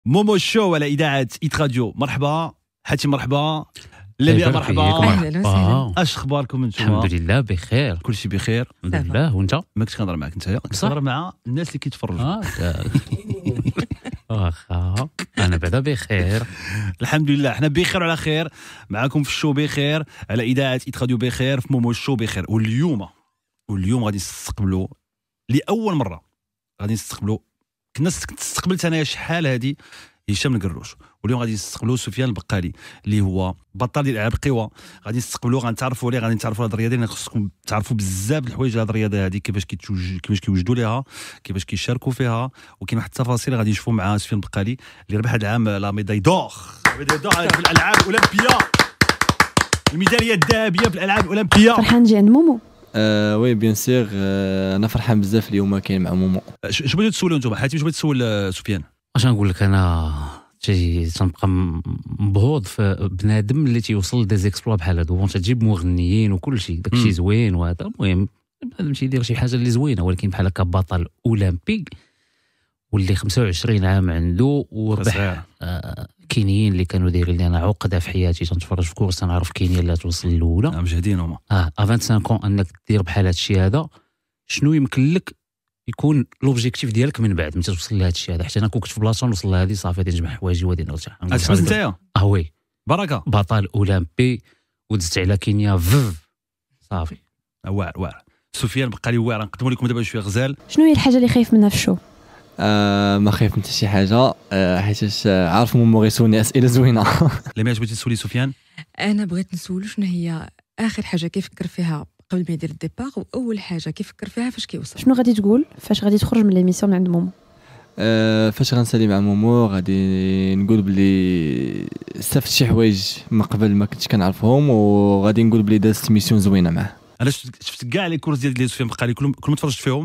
مومو شو على إذاعة إيت راديو. مرحبا حاتم، مرحبا لمياء، مرحبا. اهلا وسهلا. اش اخباركم انتم؟ الحمد لله بخير، كل شيء بخير الحمد لله. وانت؟ ما كنتش كنهضر معاك انت، كنهضر مع الناس اللي كيتفرجوا. واخا انا بعدا بخير الحمد لله، حنا بخير وعلى خير معاكم في الشو بخير على إذاعة إيت راديو بخير في مومو شو بخير. واليوم غادي نستقبلوا لاول مره، غادي نستقبلوا، كنا استقبلت انايا شحال هذه هشام القروش، واليوم غادي نستقبلوا سفيان البقالي اللي هو بطل ديال العاب قوى. غادي نستقبلوا، غنتعرفوا عليه، غادي نتعرفوا على هذه الرياضه، خصكم تعرفوا بزاف د الحوايج على الرياضه هذه، كيفاش كيوجدوا ليها، كيفاش كيشاركوا فيها، وكاين واحد التفاصيل غادي نشوفوا مع سفيان البقالي اللي ربح هذا العام لا ميداي دور في الالعاب الاولمبيه، الميداليه الذهبيه في الالعاب الاولمبيه. فرحان جي عند مومو. وي بيان سيغ، انا فرحان بزاف اليوم كاين مع مومو. شنو بغيتو تسولوا انتم؟ حاتم شنو بغيت تسول سفيان؟ اش نقول لك، انا تنبقى مبهوض في بنادم اللي تيوصل ديزيكسبلوا بحال هادو، وانت تجيب مغنيين وكل شيء، داكشي زوين، وهذا المهم بنادم تيدير شي حاجه اللي زوينه، ولكن بحال هكا بطل اولمبي واللي 25 عام عنده وربح. كينيين اللي كانوا دايرين لي انا عقده في حياتي، تنتفرج في كورس تنعرف كينيا اللي توصل الاولى مجهدين هما 25 انك دير بحال هذا الشيء هذا. شنو يمكن لك يكون لوبجيكتيف ديالك من بعد ملي توصل لهذا الشيء هذا؟ حتى انا كنت في بلاصه نوصل لهذه صافي، غادي نجمع حوايجي وغادي نرجع. تحبس نتايا؟ وي بركه، بطل اولمبي ودزت على كينيا صافي. واعر سفيان بقى لي واعر. نقدموا لكم دابا شويه غزال. شنو هي الحاجه اللي خايف منها في الشو؟ ما خايف من حتى شي حاجه، حيت عارف مومو غيسولني اسئله زوينه. لماش بغيتي تسولي سفيان؟ انا بغيت نسولو شنو هي اخر حاجه كيفكر فيها قبل ما يدير الديبار، واول حاجه كيفكر فيها فاش كيوصل. شنو غادي تقول فاش غادي تخرج من ليميسيون من عند مومو؟ فاش غنسالي مع مومو غادي نقول بلي استفدت شي حوايج من قبل ما كنتش كنعرفهم، وغادي نقول بلي دازت ميسيون زوينه معاه. انا شفت كاع لي كورس ديال سفيان بقالي كل ما تفرجت فيهم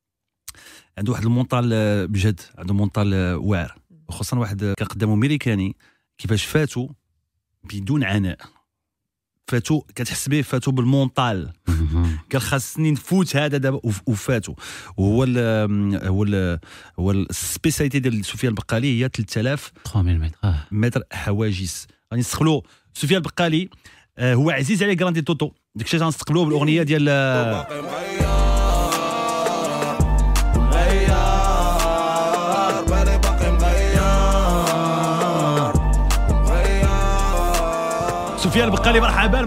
عنده واحد المونطال بجد، عنده مونطال واعر، وخصوصا واحد كان قدامه امريكاني كيفاش فاتو بدون عناء، فاتو كتحس به فاتو بالمونطال. قال خاصني نفوت هذا دابا وفاتو. وهو هو السبيساليتي ديال سفيان البقالي هي 3000 متر حواجز. غادي نستقبلوا سفيان البقالي، هو عزيز عليه كراندي توتو، داكشي غنستقبلوه بالاغنيه ديال سفيان البقالي. مرحبا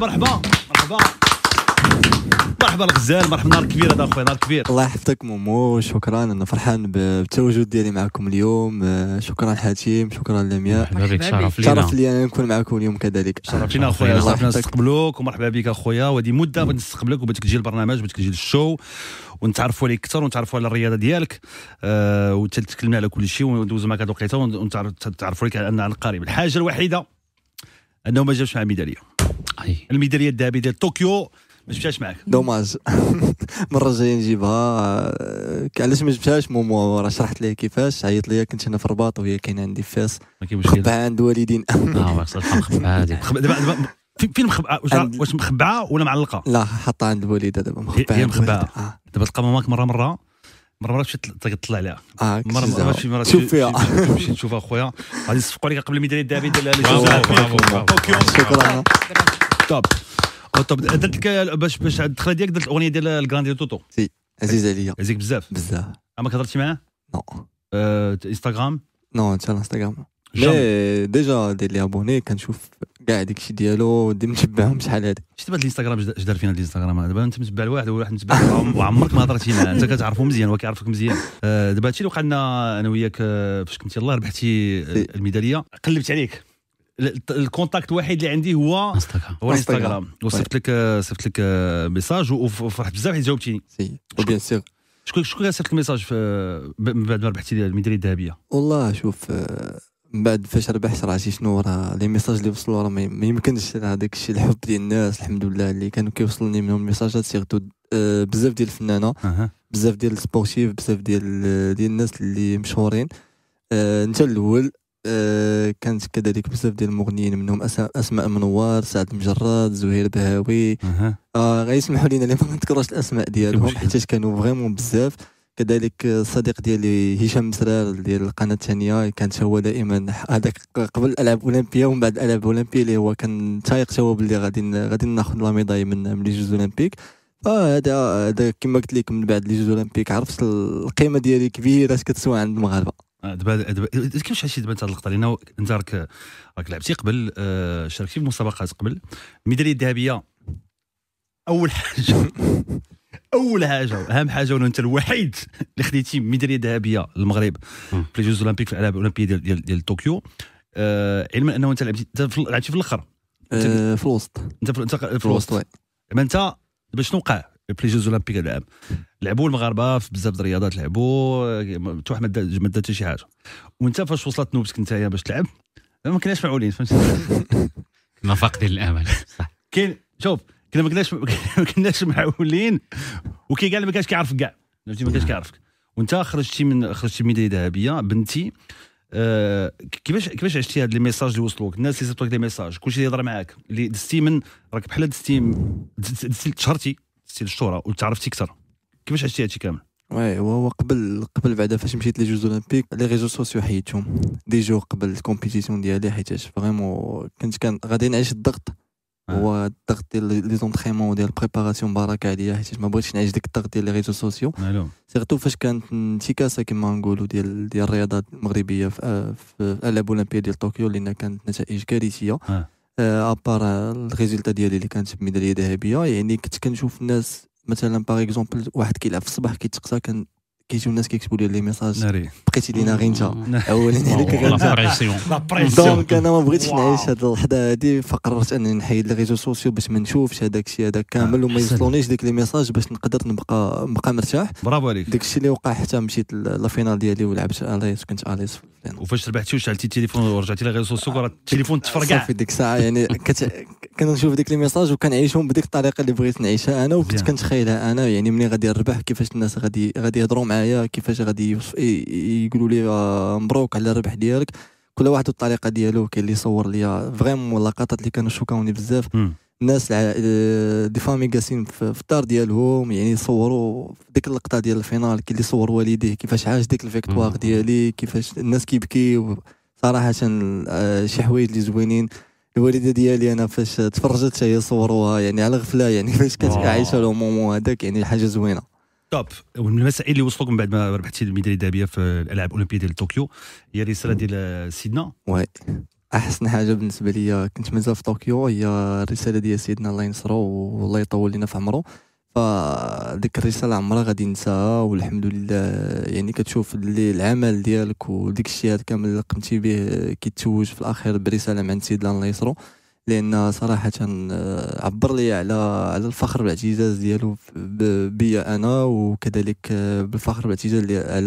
الغزال، مرحبا. نهار كبير هذا اخويا، نهار كبير. الله يحفظك مومو، شكرا، انا فرحان بالتواجد ديالي معكم اليوم. شكرا حاتم، شكرا لمياء، شرف لي انا نكون معكم اليوم كذلك. شرف لينا اخويا، شرف نستقبلوك ومرحبا بك اخويا. وهذه مده بغيت نستقبلك وبغيتك تجي البرنامج، بغيتك تجي للشو ونتعرفوا عليك اكثر ونتعرفوا على الرياضه ديالك، وتتكلمنا على كل شيء وندوزو معك هذه الوقيته ونتعرفوا عليك عن قريب. الحاجه الوحيده انه ما جابش مع الميداليه، الميداليه الذهبيه ديال طوكيو ما جبتهاش معك. دوماج. المره الجايه نجيبها. علاش ما جبتهاش؟ مومو راه شرحت ليه كيفاش، عيط ليا كنت انا في الرباط وهي كاينه عندي في فاس، مخبعه عند والدين. ما خصهاش مخبعه هذيك. دابا فين مخبعه؟ واش مخبعه ولا معلقه؟ لا، حاطها عند الوالده دابا مخبعه. هي مخبعه. دابا تلقى ماماك مره باش تطلع عليها. مرة شوف فيها. تمشي تشوفها خويا. غادي نصفقوا عليك قبل الميداليه الذهبيه ديال طوكيو. شكرا. طب درت لك باش الدخله ديالك درت الاغنيه ديال الكراندي توتو. سي عزيز عليا، عزيزك بزاف. اما كهضرتي معاه؟ نو. انستغرام؟ نو، انت الانستغرام. لا ديجا دير لي ابوني، كنشوف كاع داكشي ديالو، متبعهم شحال هادي. شفت هاد الانستغرام اش دار فينا الانستغرام؟ دابا انت متبع لواحد وواحد متبع وعمرك ما هضرتي معاه، انت كتعرفو مزيان وكيعرفك مزيان. دابا هادشي اللي وقع لنا انا وياك فاش كنتي الله ربحتي الميداليه. قلبت عليك، الكونتاكت الوحيد اللي عندي هو الانستغرام، وصيفط لك ميساج وفرحت بزاف حيت جاوبتيني. سي بيان سيغ. شكون صيفط لك ميساج من بعد ما ربحتي الميداليه الذهبيه؟ والله شوف، من بعد فاش ربحت راه شنو راه لي ميساج اللي وصلوا راه ما يمكنش هذاك الشيء، الحب ديال الناس الحمد لله اللي كانوا كيوصلني منهم ميساجات، سيرتو بزاف ديال الفنانه، بزاف ديال السبورتيف، بزاف ديال الناس اللي مشهورين. انت الاول. كانت كذلك بزاف ديال المغنيين منهم اسماء منوار، سعد المجرد، زهير بهاوي. غيسمحوا لينا اللي ما نذكروش الاسماء ديالهم حيت كانوا فريمون بزاف. كذلك الصديق ديالي هشام مسرار ديال القناه الثانيه كانت هو دائما هذاك قبل الالعاب الاولمبيه ومن بعد الالعاب الاولمبيه اللي هو كان تايق هو باللي غادي ناخذ لا ميداي من لي جوز اولمبيك. هذا كما قلت لك من بعد لي جوز اولمبيك عرفت القيمه ديالي كبيره اش كتسوى عند المغاربه. دابا كيفاش عرفتي دابا هاد اللقطه؟ لان انت راك لعبتي قبل، شاركتي في مسابقات قبل. الميداليه الذهبيه اول حاجه واهم حاجه، وانت الوحيد اللي خديتي ميداليه ذهبيه للمغرب في لي جوز اولمبيك في الالعاب الاولمبيه ديال طوكيو. علما انه انت لعبتي في الاخر في الوسط. انت في الوسط. ما انت دابا شنو وقع في لي جوز اولمبيك العام؟ لعبوا المغاربه في بزاف د الرياضات، لعبوا حتى واحد ما دا حتى شي حاجه، وانت فاش وصلت نوبتك نتايا باش تلعب ما كناش معولين، فهمتي؟ كنا فاقدين الامل. صح كاين شوف كنا ما كناش معولين، وكي قال ما كانش كيعرفك كاع، ما كانش كيعرفك، وانت خرجتي ميداليه ذهبيه بنتي. كيفاش عشتي هاد لي ميساج اللي وصلوك، الناس اللي صيفطوا لك لي ميساج، كلشي اللي يهضر معاك، اللي دزتي من راك بحال دزتي تشهرتي، دزتي للشهره وتعرفتي اكثر، كيفاش عشتي هادشي كامل؟ هو قبل بعدا فاش مشيت لي جوز اولمبيك لي ريزو سوسيو حيدتهم دي جور قبل الكومبيتيسيون ديالي، حيتاش فريمون كان غادي نعيش الضغط. هو الضغط ديال لي زونطريمون ديال البريباراسيون مباركه عليا، حيت ما بغيتش نعيش ديك الضغط ديال لي ريزو سوسيو. سيرتو فاش كانت انتكاسه كما نقولوا ديال الرياضات المغربيه في الالعاب الاولمبيه ديال طوكيو، لان كانت نتائج كارثيه. ابار الريزلتا ديالي اللي كانت بميداليه ذهبيه، يعني كنت كنشوف الناس مثلا باغ اكزومبل واحد كيلعب في الصباح كيتقصى، كيجيو الناس كيكتبوا لي لي ميساج بقيتي لينا غير انت اولاني عليك لا بريسيون. دونك انا ما بغيتش نعيش هاد اللحظه هادي، فقررت انني نحيد لي ريزو سوسيو باش ما نشوفش هذاك الشيء هذا كامل وما يوصلونيش ديك لي ميساج، باش نقدر نبقى مرتاح. برافو عليك. داك الشيء اللي وقع حتى مشيت لافينال ديالي ولعبت اليس، كنت اليس. وفاش ربحتي وشعلتي التليفون ورجعتي لي ريزو سوسيو، راه التليفون تفرقع في ديك الساعه. يعني كنشوف ديك لي ميساج وكنعيشهم بديك الطريقه اللي بغيت نعيشها انا، وكنت كنتخيلها انا. يعني ملي غادي نربح كيفاش الناس غادي يهضروا معايا، كيفاش غادي يقولوا لي مبروك على الربح ديالك، كل واحد والطريقه ديالو. كاين اللي صور ليا فريمون لقطات اللي كانوا شوكاوني بزاف. الناس دي فامي جالسين في الدار ديالهم، يعني يصوروا ديك اللقطه ديال الفينال. كاين اللي صور والديه كيفاش عاش ديك الفيكتوار ديالي، كيفاش الناس كيبكيو. صراحه شي حوايج اللي زوينين. الوالده ديالي انا فاش تفرجت هي صوروها يعني على غفله، يعني فاش كانت عايشه لو مومون هذاك، يعني حاجه زوينه. توب. ومن المسائل اللي وصلوك من بعد ما ربحتي الميداليه الذهبيه في الالعاب الاولمبيه ديال طوكيو هي الرساله ديال سيدنا. وي احسن حاجه بالنسبه لي كنت مازال في طوكيو هي الرساله ديال سيدنا الله ينصرو والله يطول لنا في عمره. فديك الرساله عمرها غادي ننساها، والحمد لله. يعني كتشوف اللي العمل ديالك وديك الشيء هذا كامل اللي قمتي به كيتوج في الاخير برساله من سيدنا الله ينصرو. لان صراحه عبر لي على الفخر والاعتزاز ديالو بيا انا، وكذلك بالفخر والاعتزاز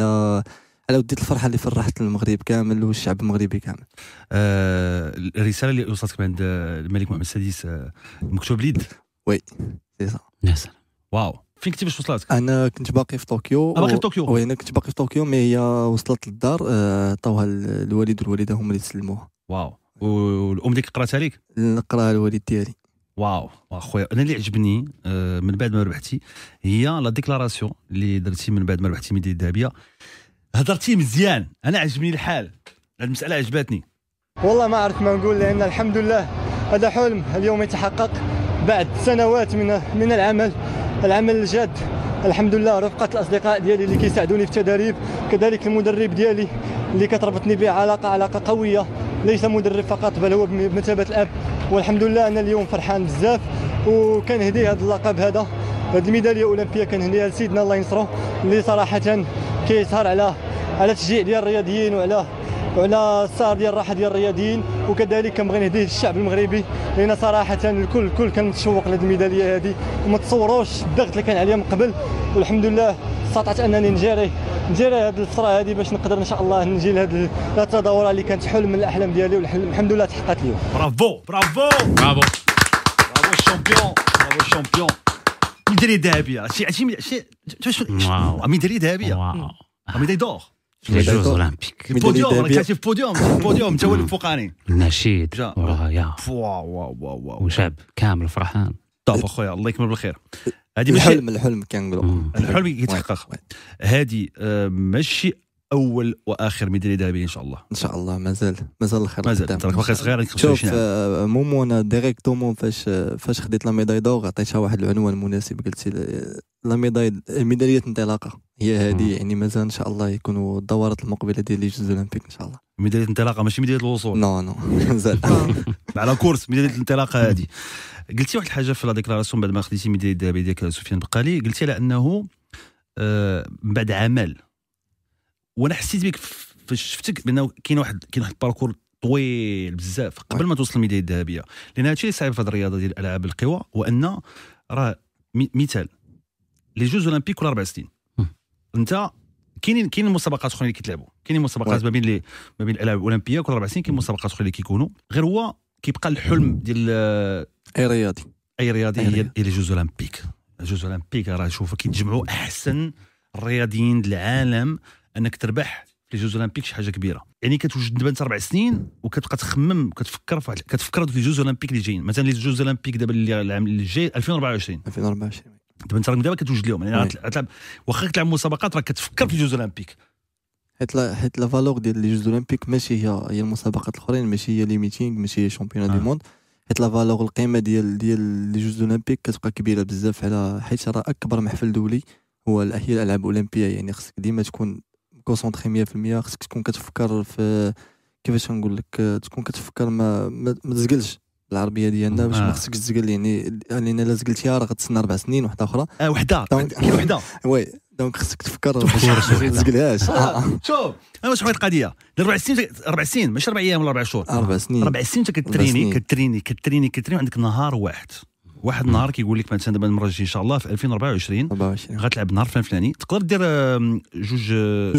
على وديت الفرحه اللي فرحت المغرب كامل والشعب المغربي كامل. الرساله اللي وصلتك من عند الملك محمد السادس مكتوب بليد. وي سي سا. يا سلام. واو. فين كنتي باش وصلتك؟ انا كنت باقي في طوكيو. باقي في طوكيو؟ وي انا كنت باقي في طوكيو، مي هي وصلت للدار عطاوها الوالد والوالده هما اللي تسلموها. واو. والام ديك قراتها لك؟ نقراها الوالد ديالي. واو اخويا. انا اللي عجبني من بعد ما ربحتي هي لا ديكلاراسيون اللي درتي من بعد ما ربحتي الميداليه الذهبيه. هضرتي مزيان، انا عجبني الحال، هذه المساله عجبتني والله. ما عرفت ما نقول، لان الحمد لله هذا حلم اليوم يتحقق بعد سنوات من العمل الجاد. الحمد لله رفقة الأصدقاء ديالي اللي كيساعدوني في التدريب، كذلك المدرب ديالي اللي كتربطني به علاقة قوية، ليس مدرب فقط بل هو بمثابة الأب. والحمد لله أنا اليوم فرحان بزاف، وكنهدي هذا اللقب هذا الميدالية الأولمبية كنهديها لسيدنا الله ينصرو، اللي صراحة كيسهر على تشجيع ديال الرياضيين وعلى السهر ديال الراحه ديال الرياضيين. وكذلك كنبغي نهديه للشعب المغربي، لان صراحه الكل كان متشوق لهذه الميداليه هذه، وما تصوروش الضغط اللي كان عليا من قبل. والحمد لله استطعت انني نجري هذه الفتره هذه باش نقدر ان شاء الله نجي لهذه التدورة اللي كانت حلم من الاحلام ديالي، والحمد لله تحققت اليوم. برافو برافو برافو الشامبيون. ميداليه ذهبيه. ميداليه ذهبيه، ميداليه دور في لي جوز اولمبيك. البوديوم، راك في البوديوم انت هو الفوقاني. النشيد ورايا واو وشعب كامل فرحان. طاب اخويا الله يكمل بالخير. هذه ماشي الحلم كنقولوا الحلم يتحقق. هذه ماشي اول واخر ميداليه ذهبيه ان شاء الله. ان شاء الله مازال الخير مازال تراك باقي صغير. شوف مومو انا ديريكتومون فاش خديت لا ميداي دور عطيتها واحد العنوان مناسب، قلت لا ميداليه انطلاقه هي هذه، يعني مازال ان شاء الله يكونوا الدورات المقبله ديال لي جوز اولمبيك ان شاء الله. ميداليه الانطلاقه ماشي ميداليه الوصول. نو مازال على كورس ميداليه الانطلاقه هذه. قلتي واحد الحاجه في لا ديكلاراسيون بعد ما خديتي ميداليه الذهبيه ديالك سفيان بقالي، قلتي على انه من بعد عمل، وانا حسيت بك فاش شفتك بانه كاين واحد باركور طويل بزاف قبل ما توصل الميداليه الذهبيه. لان هادشي اللي صعيب في هذه الرياضه ديال العاب القوى، وان راه مثال لي جوز اولمبيك كل 4 سنين انت كاين المسابقات اخرين اللي كيتلعبوا، كاين مسابقات ما بين الالعاب الاولمبيه كل 4 سنين، كاين مسابقات اخرين اللي كيكونوا، غير هو كيبقى الحلم ديال اي رياضي هي لي جوز اولمبيك. الجوز اولمبيك راه شوف كيتجمعوا احسن الرياضيين ديال العالم، انك تربح في لي جوز اولمبيك شي حاجه كبيره. يعني كتوجد دابا انت 4 سنين وكتبقى تخمم وكتفكر كتفكر دوك لي جوز اولمبيك اللي جايين. مثلا لي جوز اولمبيك دابا العام اللي جاي 2024 دابا انت دابا كتوجد لهم، يعني تلعب واخا تلعب مسابقات راه كتفكر في لي جوز اولمبيك. حيت لا فالور ديال لي جوز اولمبيك ماشي هي المسابقات الاخرين، ماشي هي لي ميتينغ، ماشي هي شامبيون دو موند. حيت لا فالور القيمه ديال لي جوز اولمبيك كتبقى كبيره بزاف، على حيت راه اكبر محفل دولي هو هي الالعاب الاولمبيه. يعني خصك ديما تكون كونسونطري 100%، خصك تكون كتفكر في كيفاش نقول لك، تكون كتفكر ما تزقلش بالعربيه ديالنا باش ما خصكش تزقل. يعني لان الا زقلتيها راه غتسنى 4 سنين واحده اخرى. وحده وي دونك خصك تفكر باش ما تزقلهاش. شوف انا واش بغيت القضيه 4 سنين ماشي 4 ايام ولا 4 شهور، 4 سنين 4 سنين كتريني عندك نهار واحد النهار كيقول لك مثلا دابا المره الجايه ان شاء الله في 2024 غتلعب نهار فلاني، تقدر دير جوج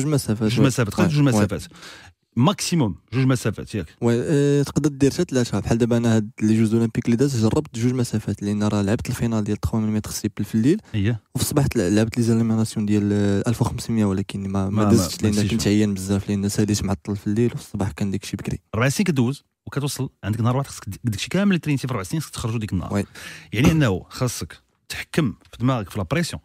مسافات ماكسيموم 2 مسافات ياك. تقدر دير حتى 3 بحال دابا انا هاد لي جوز اولمبيك اللي دازت جربت 2 مسافات، لان راه لعبت الفينال ديال 3 متر ستيبل في الليل وفي الصباح لعبت لي زاليميناسيون ديال 1500، ولكن ما دزتش لان كنت عيان بزاف، لان ساليت معطل في الليل وفي الصباح كان داكشي بكري. 4 سنين كدوز وكتوصل عندك نهار واحد خصك داكشي كامل اللي ترينتي في 4 سنين خصك تخرجوا ديك النهار. يعني انه خاصك تحكم في دماغك في لابريسيون،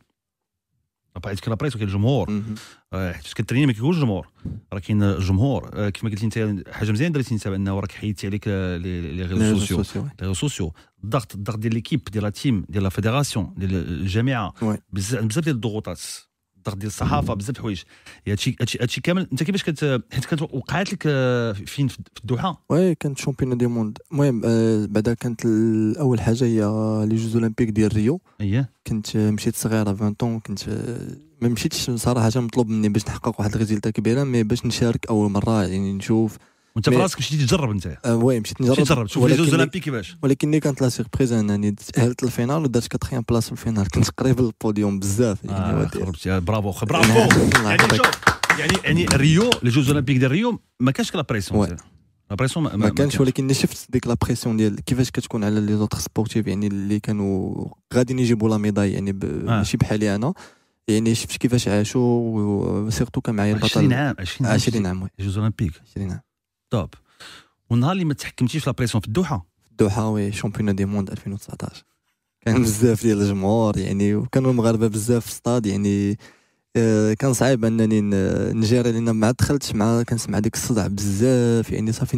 كاين لابريسيون كاين الجمهور، حيت كتريني ما كيكونش الجمهور، راه كاين الجمهور. كيف ما قلتي انت حاجه مزيان درتي انت بانه راك حيدتي عليك لي ريزو سوسيو، الضغط ديال ليكيب ديال لا تيم ديال لا فيدراسيون ديال الجامعه، بزاف ديال الضغوطات، الضغط ديال الصحافه، بزاف د الحوايج. هادشي كامل انت كيفاش حيت وقعت لك فين في الدوحه؟ وي كانت شامبيون دي موند. المهم بعدا كانت اول حاجه هي لي جوز اولمبيك ديال ريو. كنت مشيت صغيره 20 طون، كنت ما مشيتش صراحه مطلوب مني باش نحقق واحد الريزلتا كبيره، مي باش نشارك اول مره يعني نشوف. وانت في راسك مشيتي تجرب انت؟ وي مشيت نجرب تشوف لي جوز اولمبيك كيفاش. ولكن اللي كانت لا سيربريز انني تاهلت للفينال ودرت 4 بلاص في الفينال، كنت قريب للبوديوم بزاف. يعني برافو يعني شوف يعني ريو لي جوز اولمبيك ديال ريو ما كانش لا بريسيون، لا بريسيون ما كانش، ولكن شفت ديك لا بريسيون ديال كيفاش كتكون على لي زوتر سبورتيف، يعني اللي كانوا غاديين يجيبوا لا ميداي، يعني ماشي بحالي انا. يعني شفت كيفاش عاشوا، وسيرتو كان معايا البطل 20 عام جوز اولمبيك 20 عام. طوب. والنهار اللي ما تحكمتيش لا بريسيون في الدوحه وي شامبيون دي موند 2019 كان بزاف ديال الجمهور، يعني وكانوا المغاربه بزاف في الصاد، يعني كان صعيب انني نجيري، لان ما دخلتش مع كنسمع ديك الصداع بزاف، يعني صافي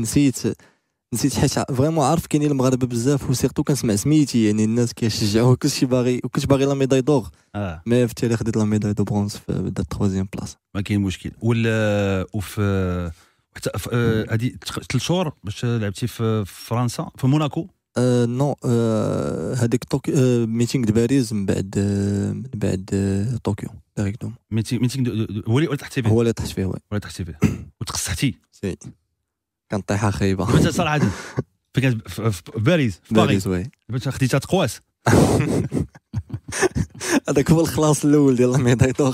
نسيت حيت فريمون عارف كاينين المغاربه بزاف، وسيرتو كنسمع سميتي، يعني الناس كيشجعوا كلشي باغي، وكنت باغي لا ميداي دور. ما في التالي خديت لا ميداي دو برونز في بدات 3 بلاصه. ما كاين مشكل. وفي حتى هذه 3 شهور باش لعبتي في فرنسا في موناكو. نو هذيك ميتينغ د باريس من بعد طوكيو ديريكتوم. ميتينغ هو اللي طحتي فيه؟ هو اللي طحت فيه، وتقصحتي. كانت طيحه خايبه. باش صراحه كانت في باريس، في باريس باش خديتها تقواس. هذاك هو الخلاص الاول ديال الميداي دور.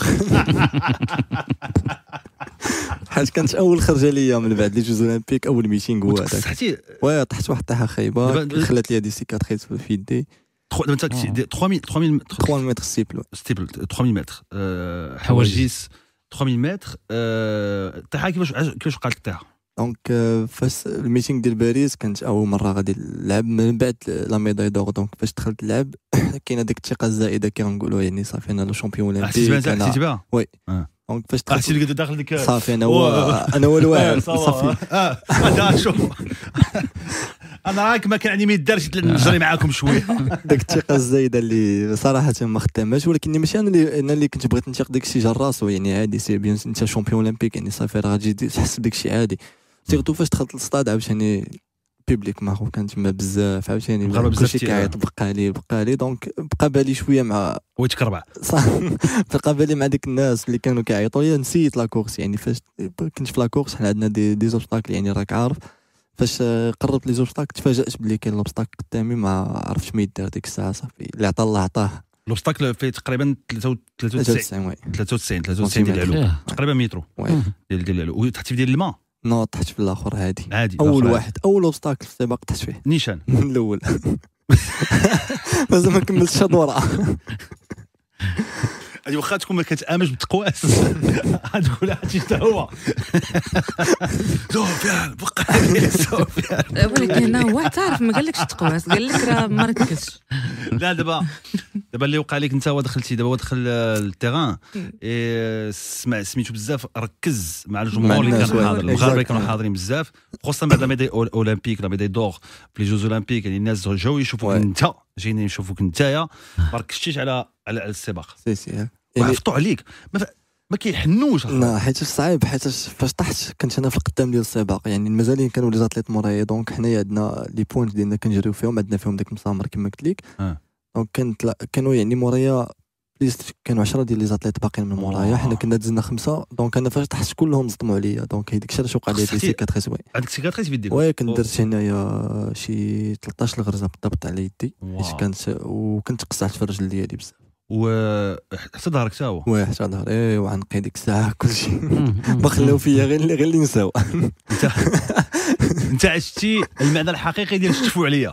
حيت كانت اول خرجه ليا من بعد لي جوز اولمبيك، اول ميتينغ هو هذاك. صحتي طحت واحد الطيحه خايبه، خلات لي دي سيكاتريس في يدي. 3000 متر ستيبل 3000 متر حواجز 3000 متر. الطيحه كيفاش وقعت لك الطيحه؟ دونك فاش الميتينغ ديال باريس كانت اول مره غادي نلعب من بعد لا ميداي دور. دونك فاش دخلت اللعب كاينه ديك الثقه الزائده كي غنقولوا يعني صافي انا لو شامبيون اولمبيك انا حسيت بها وي. دونك فاش دخلت حسيت اللي داخل ديك صافي انا هو الواعر صافي هذا شوف انا راك ما كان عندي ما يدارش نجري معاكم شويه. داك الثقه الزايده اللي صراحه ما خداماش، ولكن ماشي انا اللي كنت بغيت نثيق داك الشيء جا راسو يعني عادي سي بيان انت شامبيون اولمبيك يعني صافي راه غادي تحس بداك الشيء عادي. سيرتو فاش دخلت للستاد عاوتاني بيبليك ماهو كان تما بزاف عاوتاني كلشي كيعيط بقى لي دونك بقى بالي شويه مع ويتكربع بقى بالي مع ديك الناس اللي كانوا كيعيطوا لي. نسيت لاكورس يعني فاش كنت في لاكورس حنا عندنا دي زوبستاكل يعني راك عارف. فاش قربت لي زوبستاكل تفاجأت بلي كاين لوبستاكل قدامي ما عرفتش ما يدار ديك الساعه صافي اللي عطا الله عطاه. لوبستاكل فيه تقريبا 93 ديال العلو تقريبا مترو ديال العلو وتحت ديال الماء. نو طحت في الاخر عادي اول واحد اول اوبستاكل في السباق طحت فيه نيشان من الاول مازال ما كملتش الدوره. هذه واخا تكون ما كتامنش بالتقواس غتقول هادشي حتى هو سفيان بقى سفيان. ولكن هنا هو تعرف ما قالكش تقواس قال لك راه ما ركزش. لا دابا اللي وقع لك انت هو دخلتي دابا دخل التيران سميتو بزاف ركز مع الجمهور اللي كان حاضر المغاربه اللي كانوا حاضرين بزاف خصوصا بعد ميداي اولمبيك لا ميداي دور في لي جوز اولمبيك يعني الناس جاو يشوفوك انت جايين يشوفوك نتايا ما ركزتيش على السباق سي وعفطوا عليك ما كيحنوش. لا حيت صعيب حيت فاش طحت كنت انا في القدام ديال السباق يعني المازالين كانوا لي زاتليت مورايا. دونك حنايا عندنا لي بوينت ديالنا كنجريو فيهم عندنا فيهم داك المسامر كما قلت لك. دونك كانوا يعني مورايا بليست كانوا 10 ديال لي زاتليت باقيين من مورايا حنا كنا دزنا 5. دونك انا فاش طحت كلهم صدموا عليا. دونك هذيك الشيء اللي وقع لي دي سيكاتريس وي عندك سيكاتريس في يديك وي كنت درت هنايا شي 13 غرزه بالضبط على يدي حيت كانت وكنت قصعت في الرجل ديالي بزاف حتى ظهرك تا هو وي حتى ظهري وعنقي ديك الساعه كلشي ما خلاو فيا غير اللي نساو. انت عشتي المعنى الحقيقي ديال شتفوا عليا.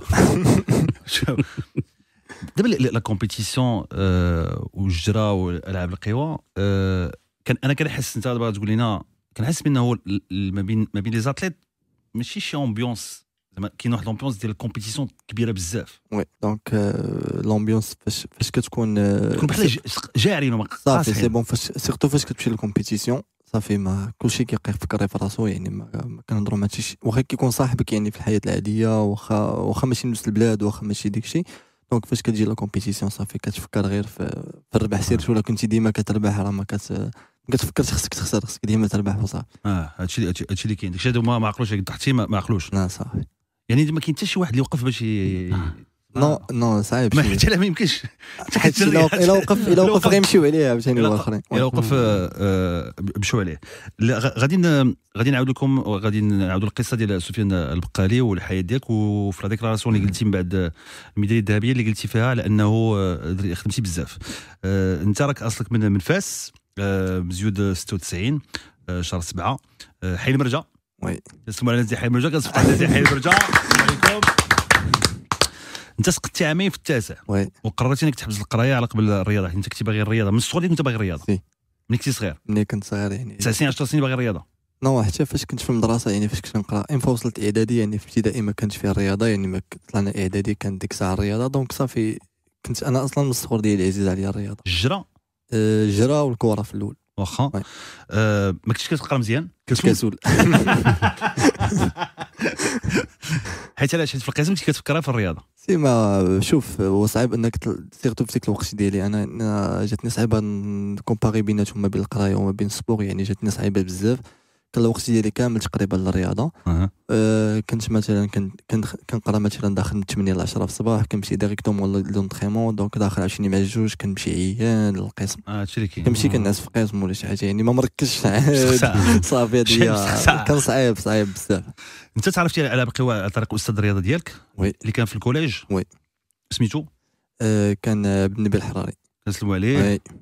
دابا لا كومبيتيسيون والجرا والالعاب القوى انا كنحس انت دابا تقول لنا كنحس بانه ما بين لي زاتليت ماشي شي امبيونس زعما كاين واحد الامبيونس ديال الكومبيتيسيون كبيره بزاف. وي دونك لامبيونس فاش كتكون بحال جارين وما صافي سي بون فاش سيرتو فاش كتمشي للكومبيتيسيون صافي ما كلشي كيفكر في راسو يعني ما كنهضروا مع شي واخا كيكون صاحبك يعني في الحياه العاديه واخا ماشي نفس البلاد واخا ماشي داكشي. دونك فاش كتجي لا كومبيتيسيون صافي كتفكر غير في الربح. سيرتو ولا كنتي ديما كتربح راه ما كتفكرش خصك تخسر خصك ديما تربح وصافي. هادشي اللي كاين داكشي هادو ما عقلوش طحتي ما عقلوش. لا صافي يعني ما كاين حتى شي واحد اللي وقف باش نو صعيب ما حتى لا ما يمكنش حيت الا وقف غيمشيو عليه عاوتاني الاخرين الا وقف مشوا عليه. غادي نعاود لكم غادي نعاودوا القصه ديال سفيان البقالي والحياه ديالك وفي لا ديكلاراسيون اللي قلتي من بعد الميداليه الذهبيه اللي قلتي فيها على انه خدمتي بزاف. انت راك اصلك من فاس مزيود 96 شهر 7 حي المرجع. وي اسمو على نزي حي المرجع كنصبح على نزي حي المرجع. عليكم انت سقطتي عامين في التاسع وقررتي انك تحبس القرايه على قبل الرياضه حيت انت كنتي باغي الرياضه من الصغر كنت باغي الرياضه. ملي كنتي صغير ملي كنت صغير يعني 9 سنين 10 سنين باغي الرياضه. نو حتى فاش كنت في المدرسه يعني فاش كنت نقرا فا وصلت اعدادي يعني في ابتدائي ما كانش فيها الرياضه يعني ما طلعنا اعدادي كان ديك الساعه الرياضه. دونك صافي كنت انا اصلا من الصغر ديالي عزيز عليا الرياضه الجرا والكره في الاول واخا ما كنتش كتقرا مزيان كسول حيت علاش في القسم كنت كتفكر في الرياضه سيما شوف هو صعيب انك سيرتو في ديك الوقت ديالي انا جاتني صعيبه نكومباري بيناتهم ما بين القرايه وما بين السبور يعني جاتني صعيبه بزاف. كان الوقت ديالي كامل تقريبا للرياضه. كنت مثلا كنقرا مثلا داخل من 8 ل 10 في الصباح كنمشي ديريكتومون للونطريمون. دونك داخل 20 مع الجوج كنمشي عيان للقسم هادشي اللي كاين كنمشي كنعس في القسم ولا شي حاجه يعني ما مركزش صافي هادي كان صعيب بزاف. انت تعرفتي على العاب القوى عن طريق استاذ الرياضه ديالك اللي كان في الكوليج وي سميتو كان بن نبيل الحراري كنسلموا عليه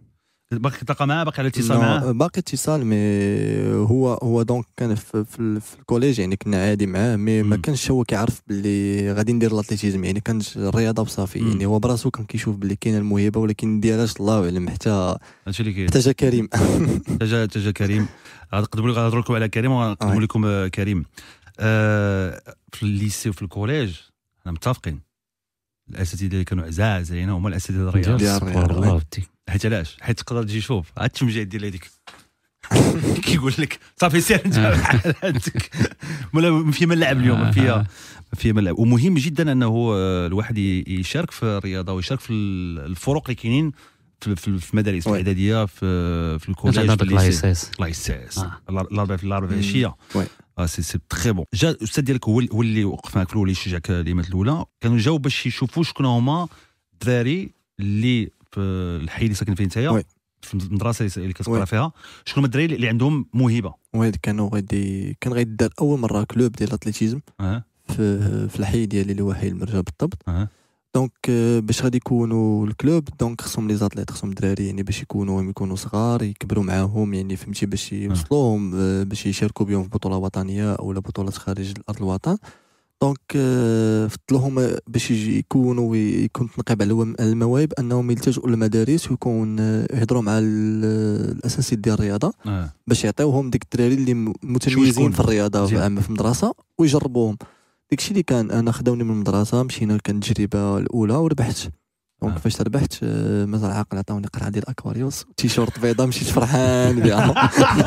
باقي تلقى معاه، باقي على اتصال معاه؟ باقي اتصال، مي هو دونك كان في الكوليج يعني كنا عادي معاه، مي ما كانش هو كيعرف باللي غادي ندير الاتليتيزم، يعني كانت الرياضه بصافي، يعني هو براسو كان كيشوف باللي كاينه الموهبه ولكن نديرهاش الله اعلم حتى هادشي اللي كاين. حتى جا كريم. جا كريم. غنقدموا لكم على كريم ونقدموا لكم كريم. في الليسي وفي الكوليج احنا متفقين الاساتذه اللي كانوا عزازين هما الاساتذه الرياضه. حيت علاش؟ حيت تقدر تجي شوف عاد التمجيد ديال هذيك كيقول لك صافي سير انت بحال هذيك ولا فيما نلعب اليوم فيما نلعب. ومهم جدا انه الواحد يشارك في الرياضه ويشارك في الفروق اللي كاينين في المدارس الاعداديه في الكوليج في اللايسيس الاربعاء في العشيه. سي تري بون. جا الاستاذ ديالك هو اللي وقف معك في الاول، اللي شجعك الكلمات الاولى، كانوا جاوا باش يشوفوا شكون هما الدراري اللي في الحي اللي ساكن فيه نتايا في المدرسه اللي كتقرا فيها، شكون هما الدراري اللي عندهم موهبه. كان غيدار اول مره كلوب ديال الاتليتيزم في الحي ديالي اللي هو حي المرجا بالضبط. دونك باش غادي يكونوا الكلوب دونك خصهم لي زاتليت، خصهم الدراري يعني باش يكونوا صغار يكبروا معاهم، يعني فهمتي باش يوصلوهم باش يشاركوا بهم في بطوله وطنيه او بطولات خارج ارض الوطن. دونك فضلهم باش يكون تنقيب على المواهب انهم يلتجؤوا للمدارس ويكون يهضروا مع الاساسي ديال الرياضه باش يعطيوهم ديك الدراري اللي متميزين في الرياضه في المدرسه ويجربوهم. داكشي اللي كان انا خداوني من المدرسه، مشينا كانت التجربه الاولى وربحت. دونك فاش ربحت مازال عاقل عطاوني قرعه ديال اكواريوس تيشورت بيضاء، مشيت فرحان بها.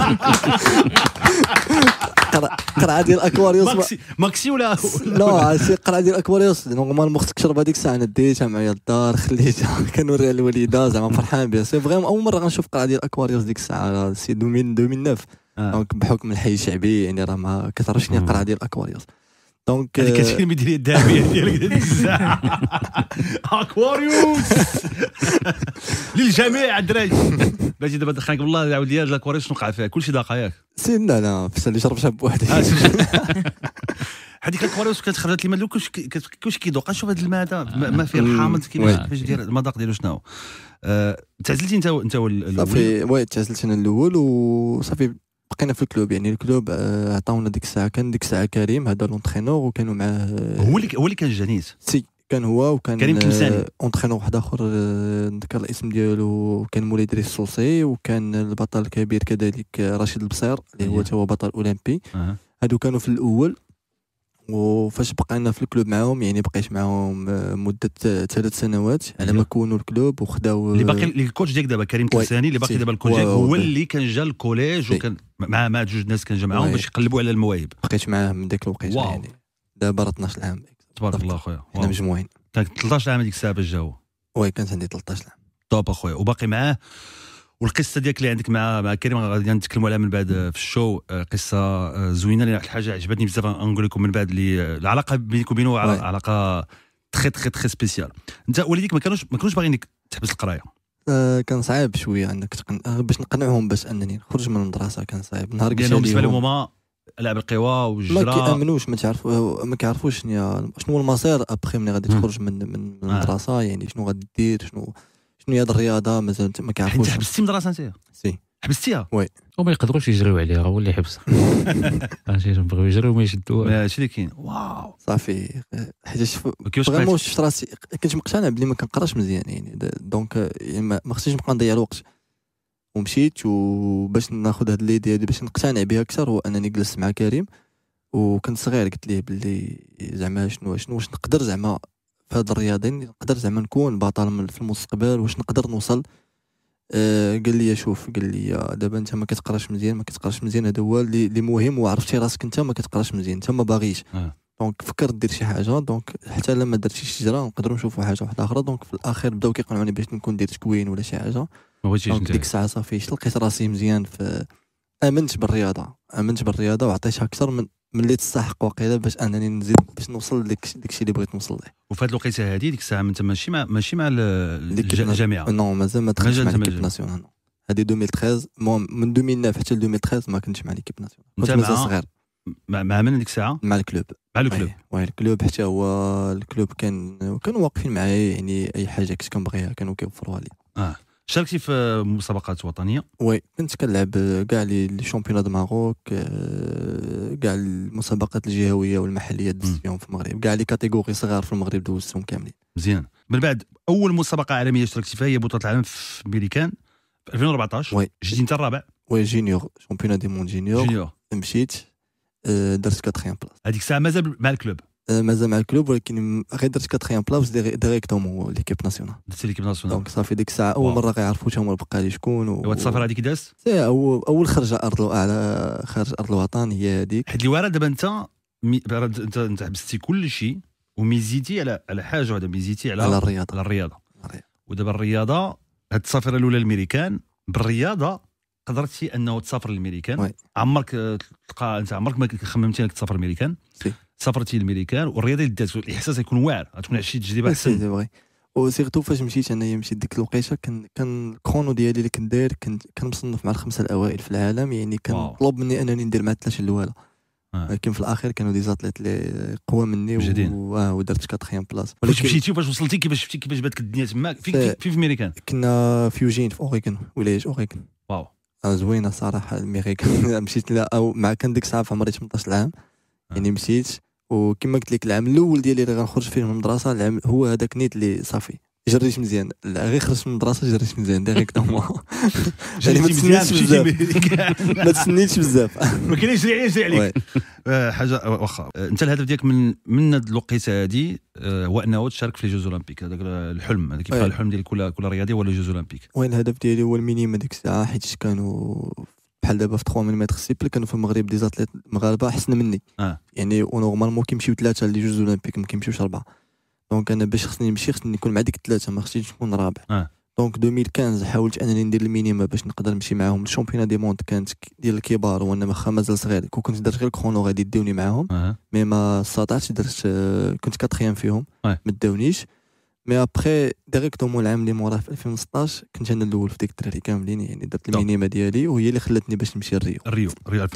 قرعه ديال اكواريوس ماكسي ولا لا سي قرعه ديال اكواريوس نورمال ما خصك تشرب هذيك الساعه، انا ديتها معايا للدار خليتها كنوريها للوالده زعما فرحان بها. سي فريمون اول مره غنشوف قرعه ديال اكواريوس ديك الساعه سي 2009. دونك بحكم الحي الشعبي يعني راه ما كثرشني قرعه ديال اكواريوس. دونك هذيك كتجي الميداليه الذهبيه ديالك ديك الساعه اكواريوس للجميع الدراري. بلاتي دابا دخلك بالله العود ديال الاكواريوس شنو وقع فيها؟ كلشي دقائق سيدنا لا فاش اللي شربتها بوحدي. هذيك الاكواريوس كانت خرجت لي ما كلشي كيذوق. شوف هذا الماء هذا ما فيه الحامض كاين فاش دير المذاق ديالو شنو. تعزلتي انت الاول؟ صافي تعزلت انا الاول وصافي بقينا في الكلوب. يعني الكلوب عطاونا ديك الساعه، كان ديك الساعه كريم هذا لونترينور وكانوا معاه هو اللي كان جانيس كان هو وكان كريم تلمساني اونترينور واحد اخر نذكر الاسم ديالو، كان مولاي دريس السوسي، وكان البطل الكبير كذلك رشيد البصير اللي هو هو بطل اولمبي. هادو كانوا في الاول. وفاش بقينا في الكلوب معاهم يعني بقيت معاهم مده 3 سنوات على ما كونوا الكلوب وخداو اللي باقي الكوتش ديالك دابا كريم تلساني اللي باقي دابا الكوتش هو اللي كان جا الكوليج وكان مع جوج ناس كان جا معاهم باش يقلبوا على المواهب. بقيت معاه من ديك الوقيته يعني دابا 12 عام تبارك الله خويا. حنا مجموعين. كان 13 عام ديك الساعه باش جاو. كانت عندي 13 عام. طوب اخويا وباقي معاه. والقصه ديالك اللي عندك مع كريم غادي نتكلموا عليها من بعد في الشو، قصه زوينه. واحد الحاجه عجبتني بزاف نقول لكم من بعد اللي العلاقه بينك وبينه علاقه تري سبيسيال. انت والديك ما كانوش باغيينك تحبس القرايه؟ كان صعيب شويه عندك باش نقنعهم باش انني نخرج من المدرسه. كان صعيب نهار لانه بالنسبه لهم هما لعب القوى والجرا ما كيامنوش ما كيعرفوش شنو هو المصير ابخي ملي غادي تخرج من المدرسه. يعني شنو غادي دير، شنو هي هاد الرياضه مازال ما كيعرفوش. حبستي مدرسه انت؟ حبستيها؟ وما يقدروش يجريو عليها، هو اللي حبس. ماشي بغيو يجريو ما يشدوها. هادشي اللي كاين. واو صافي حيت فريمون شفت راسي كنت مقتنع بلي ما كنقراش مزيان يعني. دونك ما خصنيش نبقى نضيع الوقت. ومشيت وباش ناخذ هاد ليدي هادي باش نقتنع بها اكثر هو انني جلست مع كريم وكنت صغير. قلت ليه باللي زعما شنو واش نقدر زعما في هاد الرياضه نقدر زعما نكون بطل في المستقبل، واش نقدر نوصل. قال لي شوف، قال لي دابا انت ما كتقراش مزيان هذا هو اللي مهم، وعرفتي راسك انت ما كتقراش مزيان، انت ما باغيش. دونك فكر دير شي حاجه. دونك حتى لما درتي شي شجره نقدروا نشوفوا حاجه واحده اخرى. دونك في الاخير بداو كيقنعوني باش نكون دير تكوين ولا شي حاجه. دونك ديك الساعه صافي لقيت راسي مزيان امنت بالرياضه وعطيتها اكثر من اللي تستحق واقيلا باش انني نزيد باش نوصل داكشي اللي بغيت نوصل ليه. وفي هذه الوقيته هذه ديك الساعه انت ماشي مع الجامعه؟ نو مازال ما دخلتش مع ليكيب ناسيونال. هذه 2013 من 2009 حتى ل 2013 ما كنتش مع ليكيب ناسيونال. كنت مازال صغير. مع من ديك الساعه؟ مع الكلوب. الكلوب حتى هو الكلوب كانوا واقفين معايا يعني اي حاجه كنت كنبغيها كانوا كيوفروها لي. شاركتي في مسابقات وطنيه؟ وي كنت كنلعب كاع لي شامبيون دو ماروك، كاع المسابقات الجهويه والمحليه دزت فيهم في المغرب، كاع لي كاتيجوري صغار في المغرب دوزتهم كاملين. مزيان. من بعد اول مسابقه عالميه شاركتي فيها هي بطوله العالم في ميريكان في 2014. وي جيتي انت الرابع. وي جونيور، شامبيون دي مون جونيور. مشيت درت 4 بلاص. هذيك الساعه مازال مع الكلوب؟ مازال مع الكلوب، ولكن غير درت 4 بلاص ديريكتومون ليكيب ناسيونال. درتي ليكيب ناسيونال. دونك صافي ديك الساعه اول مره غيعرفوا حتى هما بقى لي شكون. هاد السفره هذيك دازت اول خرجه على خارج ارض الوطن هي هذيك. حيت اللي ورا دابا انت حبستي كل شيء وميزيتي على حاجه واحده، ميزيتي على الرياضه. ودابا الرياضه هاد السفره الاولى للميريكان بالرياضه قدرتي انه تسافر للميريكان. عمرك تلقى انت عمرك ما خممتي انك تسافر للميريكان؟ سافرتي للميريكان والرياضه اللي دات الاحساس يكون واعر، غتكون عشتي تجربه احسن. سي فري. وسيرتو فاش مشيت انايا مشيت ديك الوقيته كان الكرونو ديالي اللي كنت داير كان مصنف مع الخمسه الاوائل في العالم، يعني كان طلب مني انني ندير مع الثلاثه الاولى. ولكن في الاخير كانوا دي زاتليت اللي قوى مني ودرت 4 بلاص. فاش مشيتي وفاش وصلتي كيفاش باتك الدنيا تما في الميريكان؟ كنا في يوجين في اوريغون، ولايه اوريغون. واو زوينه صراحه الميريكان. مشيت او مع كان ديك الساعه في عمري 18 عام، يعني مشيت وكما قلت لك العام الاول ديالي اللي غنخرج فيه من المدرسه العام هو هذاك نيت اللي صافي جريت مزيان، غير خرجت من المدرسه جريت مزيان ديريكتومون. يعني ما تسنيتش بزاف. ما تسنيتش بزاف، ما كاينش يجري عليك حاجه. واخا انت الهدف ديالك من هاد الوقيته هادي هو انه تشارك في لي جوز اولمبيك، هذاك الحلم هذا كيبقى الحلم ديال كل رياضي هو لي جوز اولمبيك. وين الهدف ديالي هو المينيم هذيك الساعه، حيت كانوا بحال دابا في 3 متر سيبل كانوا في المغرب دي زاتليت مغاربه احسن مني. يعني ونورمالمون كيمشيو 3 لي جوز اولمبيك، ما كيمشيوش 4. دونك انا باش خصني نمشي خصني نكون مع ديك 3، ما خصنيش نكون رابع. دونك 2015 حاولت انني ندير المينيما باش نقدر نمشي معاهم. الشامبيون دي موند كانت ديال الكبار وانا مازال صغير، كنت درت غير الكرونو غادي يديوني معاهم. مي ما استطعتش، درت كنت 4 فيهم ما داونيش. مي ابخي ديريكتومون العام اللي موراه في 2016 كنت انا الاول في ديك الدراري كاملين، يعني درت المينيما ديالي وهي اللي خلاتني باش نمشي الريو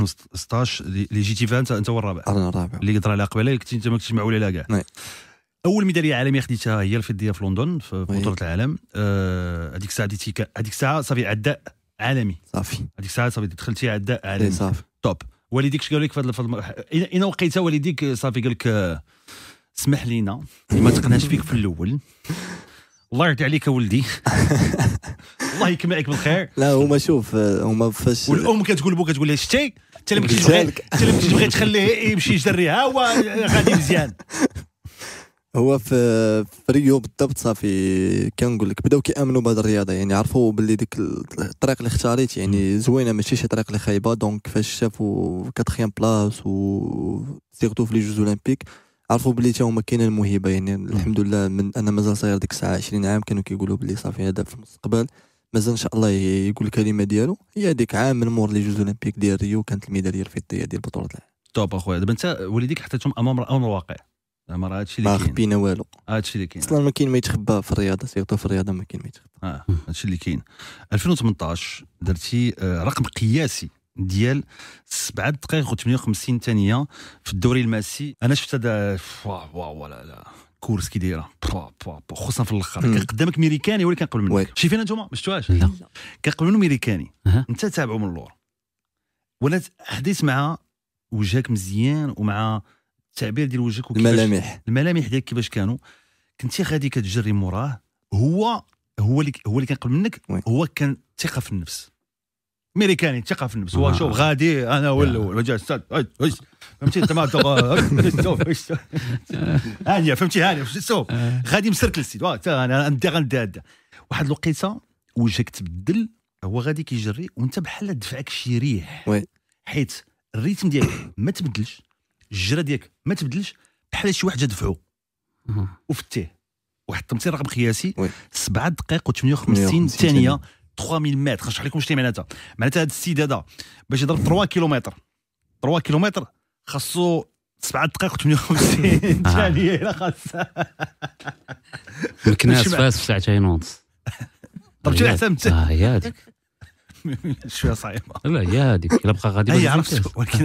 2016 اللي جيتي فيها انت هو الرابع. انا الرابع اللي قدر على قبيله كنت انت ما كنتش معول عليها كاع. اول ميداليه عالميه خديتها هي الفضيه في لندن في بطوله العالم. هذيك الساعه هذيك الساعه صافي عداء عالمي. صافي هذيك الساعه صافي دخلتي عداء عالمي. صافي توب. والديك اش قال لك اين وقيته والديك صافي قال لك اسمح لينا ما تقناش فيك في الاول، الله يرضي عليك ولدي الله يكملك بالخير. لا هما شوف هما فاش والام كتقول لبوك كتقول له شتي انت اللي ما كتبغي تخليه يمشي يجري ها هو غادي مزيان. هو في ريو بالضبط صافي كنقول لك بداو كيامنوا بهذه الرياضه، يعني عرفوا باللي ديك الطريق اللي اختاريت يعني زوينه ماشي شي طريق اللي خايبه. دونك فاش شافوا 4 بلاص و سيرتو في لي جوز اولمبيك عرفوا باللي حتى هما كاينه الموهبه. يعني الحمد لله من انا مازال صغير ديك الساعه 20 عام كانوا كيقولوا باللي صافي هذا في المستقبل مازال ان شاء الله يقول الكلمه ديالو. هي هذيك عام من مور لي جوز اولمبيك ديال ريو كانت الميداليه الفضيه ديال بطوله العالم. توب اخويا. دابا انت وليديك حطيتهم امام الواقع، زعما هادشي اللي كاين، ما خبينا والو. هادشي اللي كاين اصلا ما كاين ما يتخبى في الرياضه، سيرتو في الرياضه ما كاين ما يتخبى. هادشي اللي كاين. 2018 درتي رقم قياسي ديال 7 دقائق و58 ثانيه في الدوري الماسي. انا شفت هذا واو لا كورس كي دايره خصوصا في الاخر. كان قدامك ميريكاني ولا كان قبل منك؟ شايفين انتم ما شفتوهاش؟ لا كان قبل منه ميريكاني. انت تابعه من اللور ولا حديث مع وجهك مزيان ومع التعبير ديال وجهك الملامح ديالك كيفاش كانوا. كنتي غادي كتجري موراه، هو اللي كان قبل منك. هو كان ثقه في النفس، ميريكاني ثقه في النفس. هو شوف غادي انا ولا وجا استاذ فهمتي انت ما هانيه فهمتي هانيه شوف غادي مسركل السيد انا غندي واحد الوقيته وجهك تبدل. هو غادي كيجري وانت بحال دفعك شي ريح، حيت الريتم ديالك ما تبدلش، الجرة ديالك ما تبدلش، بحال شي واحد جا دفعو وفتيه وحطمتي رقم قياسي 7 دقائق و58 ثانيه 3000 متر. غنشرح لكم شنو معناتها هذا السيد هذا باش يضرب 3 كيلومتر خاصو 7 دقائق و58 ثانيه. لا خاص الكناس فاس في 2 ساعة ونص. ضربتي حتى انت هي هذيك شويه صعيبه. لا هي هذيك الا بقى غادي هي عرفت. ولكن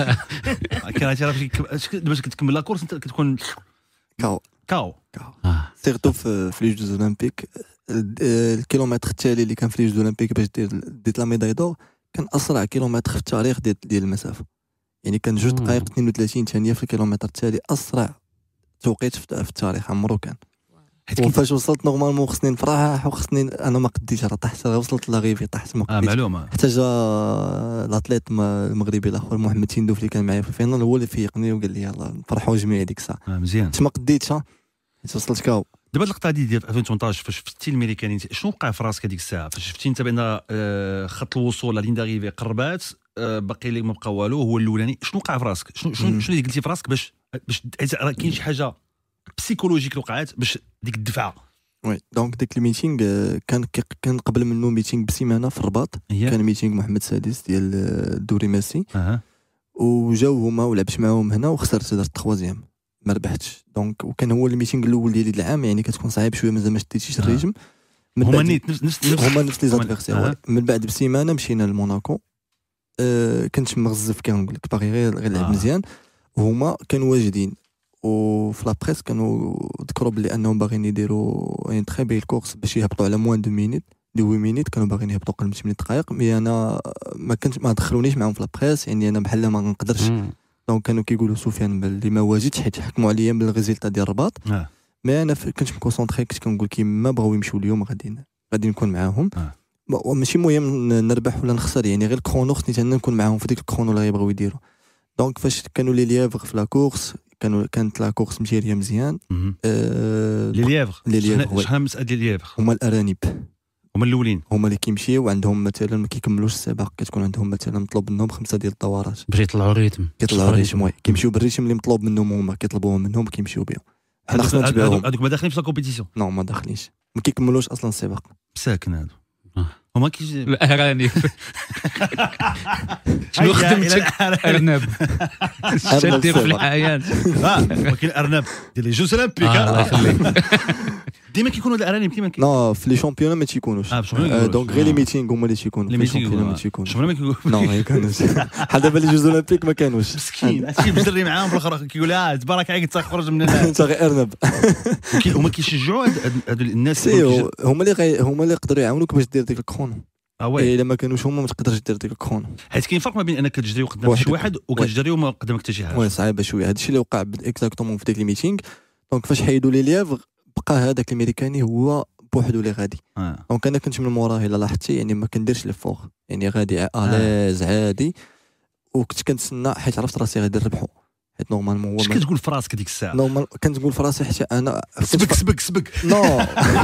كان عرفتي باش كتكمل لا كورس انت كتكون كاو. سيرتو في لي جوز اولمبيك الكيلومتر التالي اللي كان في لي جوز اولمبيك باش دير لا ميداي دور كان اسرع كيلومتر في التاريخ ديال المسافه، يعني كان 2 دقائق 32 ثانيه في الكيلومتر التالي، اسرع توقيت في التاريخ عمرو كان. وفاش وصلت نورمالمون خصني نفرح وخصني انا ما قديتش راه طحت، وصلت لاغيفي طحت ما قديتش. معلومه. حتى جا الاطليت المغربي الاخر محمد تيندوف اللي كان معايا في الفينال هو اللي فيقني وقال لي يلاه نفرحوا جميع ديك الساعه. مزيان. ما قديتش وصلت كاو. دابا اللقطه ديال 2018 فاش فتي الميريكاني شنو وقع في راسك هذيك الساعه فاش فتي انت بان خط الوصول لين داريفي قربات باقي لك ما بقى والو هو الاولاني، شنو وقع في راسك؟ شنو اللي قلتي في راسك باش كاين شي حاجه بسيكولوجيك وقعات باش ديك الدفعه؟ وي دونك ديك الميتينغ كان قبل منه ميتينغ بسيمانه في الرباط، كان ميتينغ محمد السادس ديال الدوري ماسي وجاو هما ولعبت معاهم هنا وخسرت، درت تخوازيام ما ربحتش. دونك وكان هو الميتينغ الاول ديالي العام، يعني كتكون صعيب شويه مازال ما شديتيش الريجم. هما نفس لي زادفيرسير. من بعد بسيمانه مشينا لموناكو، كنت مغزف كنقول لك باغي غير نلعب مزيان، وهما كانوا واجدين وفي لابريس كانوا ذكروا بلي انهم باغيين يديروا يعني تري بي الكورس باش يهبطوا على موان دو مينيت دي 8 مينيت، كانوا باغيين يهبطوا قبل 8 دقائق. مي انا ما دخلونيش معاهم في لابريس، يعني انا بحال ما نقدرش. دونك كانوا كيقولوا سفيان بلي ما واجدش حيت حكموا عليا بالريزلتا ديال الرباط. مي انا كنت مكونسونطري، كنت كنقول كيما بغاو يمشيو اليوم غادي نكون معاهم. ماشي مهم نربح ولا نخسر، يعني غير الكرونو خصني انا نكون معاهم في ديك الكرونو اللي غيبغيو يديروا. دونك فاش كانوا لي ليافغ في لا كورس كانت لا كورس مجيريه مزيان. لي ليافغ شحال مسألة لي ليافغ هما الارانب، هما الاولين، هما اللي كيمشيو وعندهم مثلا ما كيكملوش السباق، كتكون عندهم مثلا مطلوب منهم 5 ديال الدورات باش يطلعوا الريتم. وي كيمشيو بالريتم اللي مطلوب منهم، هما كيطلبوه منهم كيمشيو بهم. حنا خصنا نتبعوهم. هذوك ما داخلين في لا كومبيتيسيون؟ نو ما داخلينش، ما كيكملوش اصلا السباق. مساكن هادو هما الارانب. شنو خدمتك ارنب؟ شنو دير في الحياه؟ ولكن الارنب ديال لي جوز اولمبيك الله يخليك ديما كيكونوا الارانب كيما نو في لي شامبيون ما تيكونوش. دونك غير لي ميتينغ هما اللي تيكونوا، لي ميتينغ ما تيكونوش. شفنا ما كيكونوا نو ما كانوش. بحال دابا لي جوز اولمبيك ما كانوش. مسكين هادشي مجري معاهم بالاخر كيقول تبارك عليك تخرج من هنا انت غير ارنب. هما كيشجعوا هاد الناس، هما اللي يقدروا يعاونوك باش دير ديك الكرونو. الا ما كانوش هما ما تقدرش دير ديك الكرونو، حيت كاين فرق ما بين انك تجري قدام شي واحد وكتجري وما قدامك حتى شي حاجه. وي صعيبه شويه هادشي اللي وقع اكزاكتومون في ديك الميتينغ. دونك فاش حيدوا لي ليافغ بقى هذاك الامريكاني هو بوحدو اللي غادي. دونك انا كنت من موراه الا لاحظتي يعني ما كنديرش لي فوق، يعني غادي الاز عادي، وكنت كنتسنى حيت عرفت راسي غادي نربحو. حيت نورمالمون هو اش كتقول في راسك ديك الساعه؟ نورمال كنت نقول في راسي حتى انا سبك نو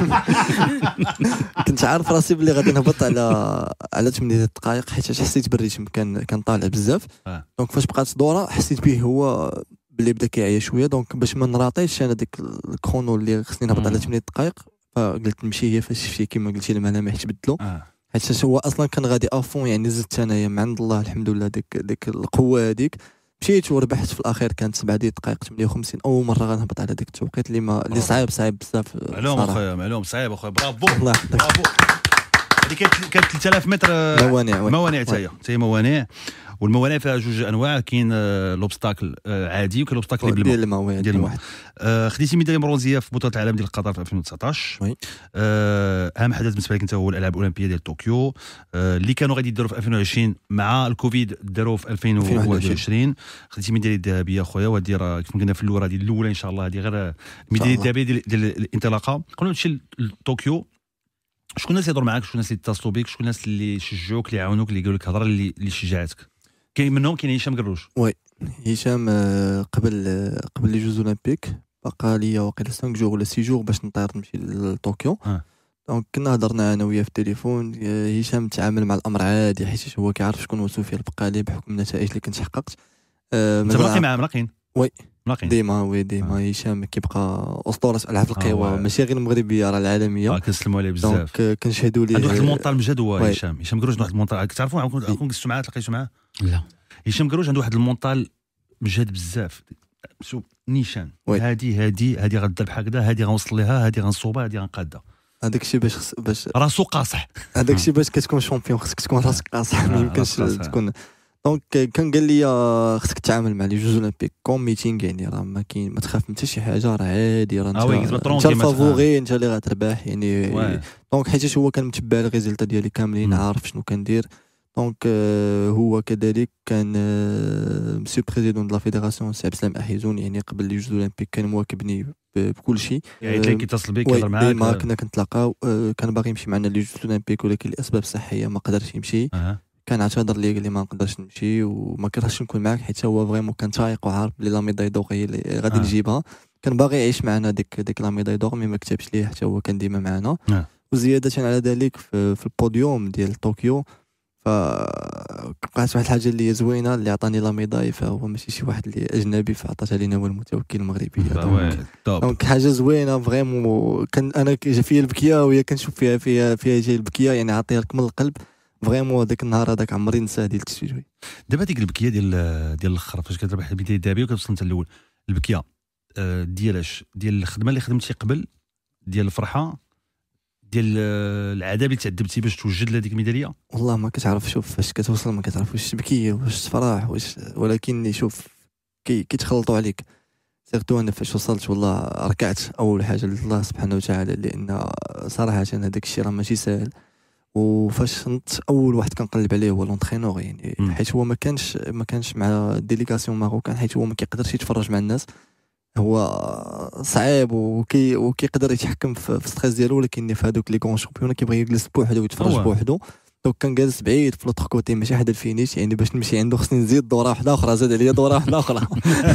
كنت عارف راسي بلي غادي نهبط على 8 دقائق، حيت حسيت بالريتم كان طالع بزاف. دونك فاش بقات دوره حسيت به هو بلي بدا كيعيا شويه. دونك باش ما نراطيش انا ديك الكرونو اللي خصني نهبط على 8 دقائق، فقلت نمشي هي فاش شفتي كيما قلتي الملامح تبدلوا. حيت هو اصلا كان غادي افون، يعني زدت انايا من عند الله الحمد لله ديك القوه هذيك. مشيت وربحت في الاخير، كانت 7 دقائق 58. اول مره غنهبط على ديك التوقيت اللي صعيب بزاف. معلوم اخويا، معلوم صعيب اخويا. برافو الله يحفظك. برافو. هذه كانت 3000 متر موانع حتى هي موانع. والموانع فيها جوج انواع، كاين لوبستاكل عادي وكاين لوبستاكل ديال الماء ديال الواحد. خديتي ميداليه برونزيه في بطوله العالم ديال قطر في 2019. وي اهم حدث بالنسبه لك انت هو الالعاب الاولمبيه ديال طوكيو اللي كانوا غادي يديروا في 2020 مع الكوفيد، داروه في 2021. خديتي ميداليه ذهبيه اخويا، وهذه راه كيف ما قلنا في الاول هذه الاولى ان شاء الله، هذه غير ميداليه ذهبيه ديال الانطلاقه. قبل ما تمشي لطوكيو، شكون الناس اللي يهضروا معاك؟ شكون الناس اللي اتصلوا بك؟ شكون الناس اللي شجعوك، اللي عاونوك، اللي قالوا لك هضره اللي شجعتك؟ كاين منهم كاين هشام قروش. وي هشام قبل لي جوز اولمبيك بقى ليا واقيلا 5 جوغ ولا 6 جوغ باش نطير نمشي لطوكيو. دونك كنا هضرنا انا وياه في التليفون. هشام تعامل مع الامر عادي، حيت هو كيعرف شكون هو سفيان البقالي بحكم النتائج اللي كنت حققت. انت باقي معاه ملاقين؟ وي ملاقين ديما. هشام كيبقى اسطوره العاب القوى، ماشي غير المغربيه راه العالميه. كنسلموا عليه بزاف. دونك كنشهدوا ليه. عنده واحد المونطال مجهد هو هشام قروش. واحد المونطال كتعرفوا، كون قستوا معاه تلاقيتوا معاه؟ لا هشام قروش عنده واحد المونطال مجهد بزاف. شوف نيشان هادي غدير بحال هكذا، هادي غنوصل ليها، هادي غنصوبها، هادي غنقادها. هذاك الشيء باش راسو قاصح. هذاك الشيء باش كتكون شامبيون خصك تكون راسك قاصح، ما يمكنش تكون. دونك كان قال لي خصك تتعامل مع لي جوج اولمبيك كوم ميتينغ، يعني راه ما كاين، ما تخاف من حتى شي حاجه، راه عادي، راه انت الفافوري، انت اللي غتربح يعني. دونك حيت هو كان متبع الريزلتا ديالي كاملين، عارف شنو كندير. دونك هو كذلك كان مسيو بريزيدون دو لا فيدراسيون سي عبد السلام احيزون، يعني قبل لي جوج اولمبيك كان مواكبني بكل شيء، يعني تلاقي كيتصل بك يهضر معاك. ديما كنا كنتلاقاو. كان باغي يمشي معنا لي جوج اولمبيك، ولكن لاسباب صحيه ما قدرش يمشي. كان اعتذر لي قال لي ما نقدرش نمشي وما كرهتش نكون معاك، حيت هو فريمون كان تايق وعارف بلي لا ميداي دور هي اللي غادي نجيبها. كان باغي يعيش معنا ديك لا ميداي دور، مي ما كتبش ليه، حتى هو كان ديما معنا. وزياده على ذلك في البوديوم ديال طوكيو، فقعت واحد الحاجه اللي هي زوينه، اللي عطاني لا ميداي فهو ماشي شي واحد اللي اجنبي، فعطاتها لينا هو المتوكل المغربي. دونك حاجه زوينه فريمون. كان انا جا فيا البكيه وهي كنشوف فيها جاي البكيه، يعني عطيها لك من القلب فريمون. داك النهار هذاك عمري نساه ديال التسويجوي. دابا ديك البكيه ديال الاخر فاش كتربح البدايه الذهبيه وكتوصل انت الاول، البكيه ديالاش؟ ديال الخدمه اللي خدمتي قبل، ديال الفرحه، ديال العذاب اللي تعذبتي باش توجد لهذيك الميداليه؟ والله ما كتعرف، شوف فاش كتوصل ما كتعرف واش تبكي واش تفرح ولكن شوف كيتخلطوا عليك. سيرتو انا فاش وصلت والله ركعت اول حاجه لله سبحانه وتعالى، لان صراحه هذاك الشيء راه ماشي ساهل. وفاش نط اول واحد كنقلب عليه هو لونترينور، يعني حيت هو ما كانش مع الديليغاسيون ماروكان، حيت هو ما كيقدرش يتفرج مع الناس، هو صعيب وكيقدر يتحكم في الستريس ديالو، ولكن في هذوك لي كون شامبيون كيبغي يجلس بوحدو ويتفرج بوحدو. دونك كان جالس بعيد في لوطخ كوتي ماشي حدا الفينيش، يعني باش نمشي عنده خصني نزيد دوره واحده اخرى، زاد عليا دوره واحده اخرى.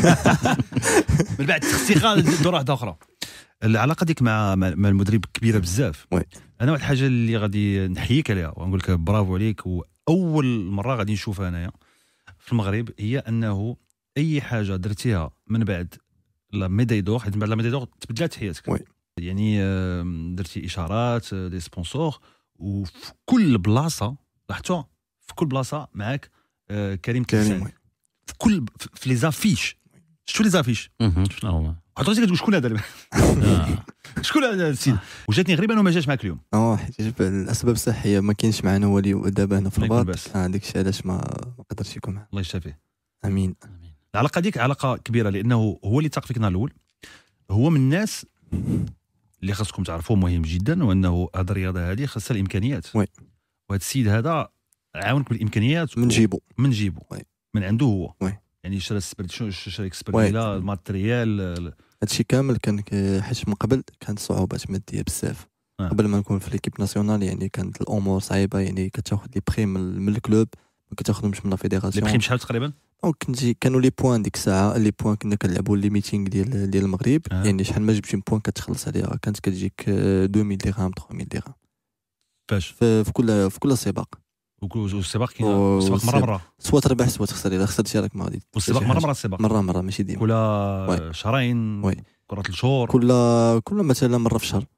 من بعد تخسيخه دوره واحده اخرى. العلاقه ديك مع المدرب كبيره بزاف. انا واحد الحاجه اللي غادي نحييك عليها ونقول لك برافو عليك، واول مره غادي نشوفها انايا في المغرب، هي انه اي حاجه درتيها من بعد لا ميداي دور، حيت من بعد لا ميداي دور تبدلات حياتك. يعني درتي اشارات دي سبونسور، وفي كل بلاصه لاحظتوا في كل بلاصه معاك كريم تلسان، في كل في لي زافيش. شفتوا لي زافيش؟ شنو هما؟ عطيتي كتقول شكون هذا؟ شكون هذا السيد؟ وجاتني غريبه وما جاش معاك اليوم. حيت الاسباب الصحيه ما كاينش معنا هو دابا هنا في الرباط، داك الشيء علاش ما قدرش يكون معنا. الله يشافيه. امين. العلاقه ديك علاقه كبيره، لانه هو اللي تاق فيك النهار الاول، هو من الناس اللي خاصكم تعرفوه مهم جدا، وانه هذه الرياضه هذه خاصها الامكانيات. وهذا السيد هذا عاونك بالامكانيات من جيبو من عنده هو. يعني شرا السبرديلا الماتريال، هادشي كامل كان حيت من قبل كانت صعوبات ماديه بزاف. قبل ما نكون في ليكيب ناسيونال يعني كانت الامور صعيبه، يعني كتاخذ لي بري من الكلوب، ما كتاخذهمش من لا فيدراسيون. لي بري شحال تقريبا؟ دونك كانوا لي بوان ديك الساعه، لي بوان كنا كنلعبوا لي ميتينغ ديال المغرب. يعني شحال ما جبتي بوان كتخلص عليها، كانت كتجيك 2000 درهم 3000 درهم فاش في كل سباق. والسباق كاين السباق مره سوا تربح سوا تخسر، الا خسرتي راك ما غادي. والسباق السباق مره ماشي ديما، كل شهرين كره الشهور، كل مثلا مره في الشهر.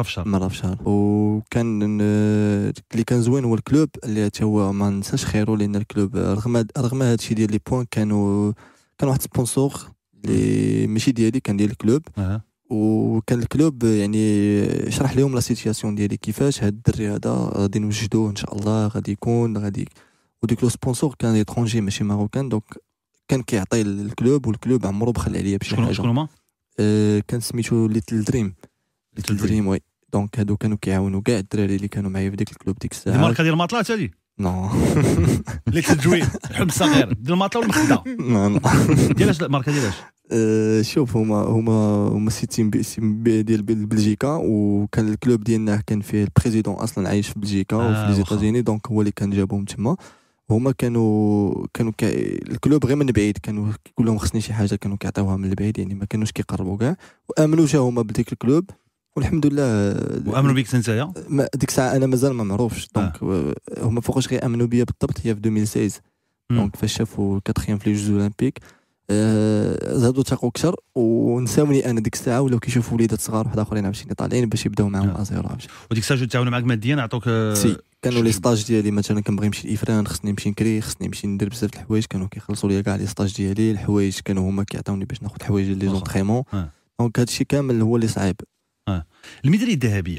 وكان اللي كان زوين هو الكلوب اللي حتى هو ما ننساش خيرو، لان الكلوب رغم هذا الشيء ديال لي بوين كان واحد سبونسور اللي ماشي ديالي، كان ديال الكلوب. وكان الكلوب يعني شرح لهم لا سيتياسيون ديالي كيفاش هاد الدري هذا غادي نوجدوه ان شاء الله، غادي يكون وديك لو سبونسور كان ايترونجي ماشي ماروكان. دونك كان كيعطي الكلوب، والكلوب عمرو بخل عليا بشي حاجه. شكون هما؟ كان سميتو ليتل دريم. وي دونك هادو كانوا كيعاونوا كاع الدراري اللي كانوا معايا في ديك الكلوب ديك الساعه. الماركه ديال الماطلات هادي؟ نو ليتل دريم الحلم الصغير ديال الماطله ولا المخده؟ نو ديالاش الماركه ديالاش؟ شوف هما سيتين ديال بلجيكا، وكان الكلوب ديالنا كان فيه البريزيدون اصلا عايش في بلجيكا وفي لي زيتازيني، دونك هو اللي كان جابهم تما. هما كانوا الكلوب غير من بعيد، كانوا كيقول لهم خصني شي حاجه كانوا كيعطيوها من البعيد، يعني ما كانوش كيقربوا كاع، وامنوا جا هما بديك الكلوب والحمد لله. وامنوا بيك نتايا؟ ديك الساعه انا مازال ما معروفش، دونك هما فوقاش غير امنوا بيا بالضبط هي في 2016. دونك فاش شافوا كاتريام في لي جوج اولمبيك زادوا تاقوا اكثر ونساوني انا ديك الساعه، ولاو كيشوفوا وليدات صغار واحد اخرين عاوتاني طالعين باش يبداو معاهم ازيرو. وديك الساعه تعاونوا معاك ماديا؟ عطوك كانوا لي ستاج ديالي مثلا كنبغي نمشي لافران، خصني نمشي نكري، خصني نمشي ندير بزاف د الحوايج، كانوا كيخلصوا لي كاع لي ستاج ديالي. الحوايج كانوا هما كيعطيوني باش ناخذ الحوايج لي زونطريمون. دونك هادشي كامل هو اللي صعيب. الميداليه الذهبيه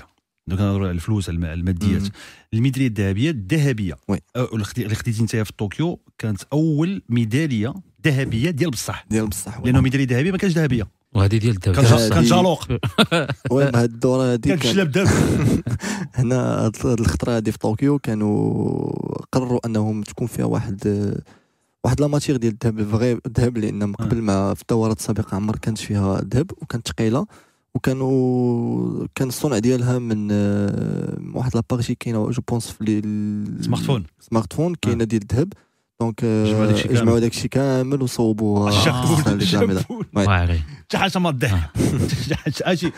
كنهضروا على الفلوس الماديات. الميداليه الذهبيه وي. اللي خديتي انت في طوكيو كانت اول ميداليه ذهبيه ديال بصح، لانه ميداليه ذهبيه ما كانش ذهبيه، وهذه ديال الذهب كان جالوق، المهم هاد الدوره هذه كان شلاب ذهب. هنا هاد الخطره هذه في طوكيو كانوا قرروا انهم تكون فيها واحد لا ماتير ديال الذهب، لان من قبل ما في الدورات السابقه عمر كانت فيها ذهب وكانت ثقيله، كان الصنع ديالها من واحد لابارتي كاينه جو بونس في سمارت فون كاينه ديال الذهب. دونك جمعوا داكشي كامل وصوبوه واعري شي حاجه ما الذهب شي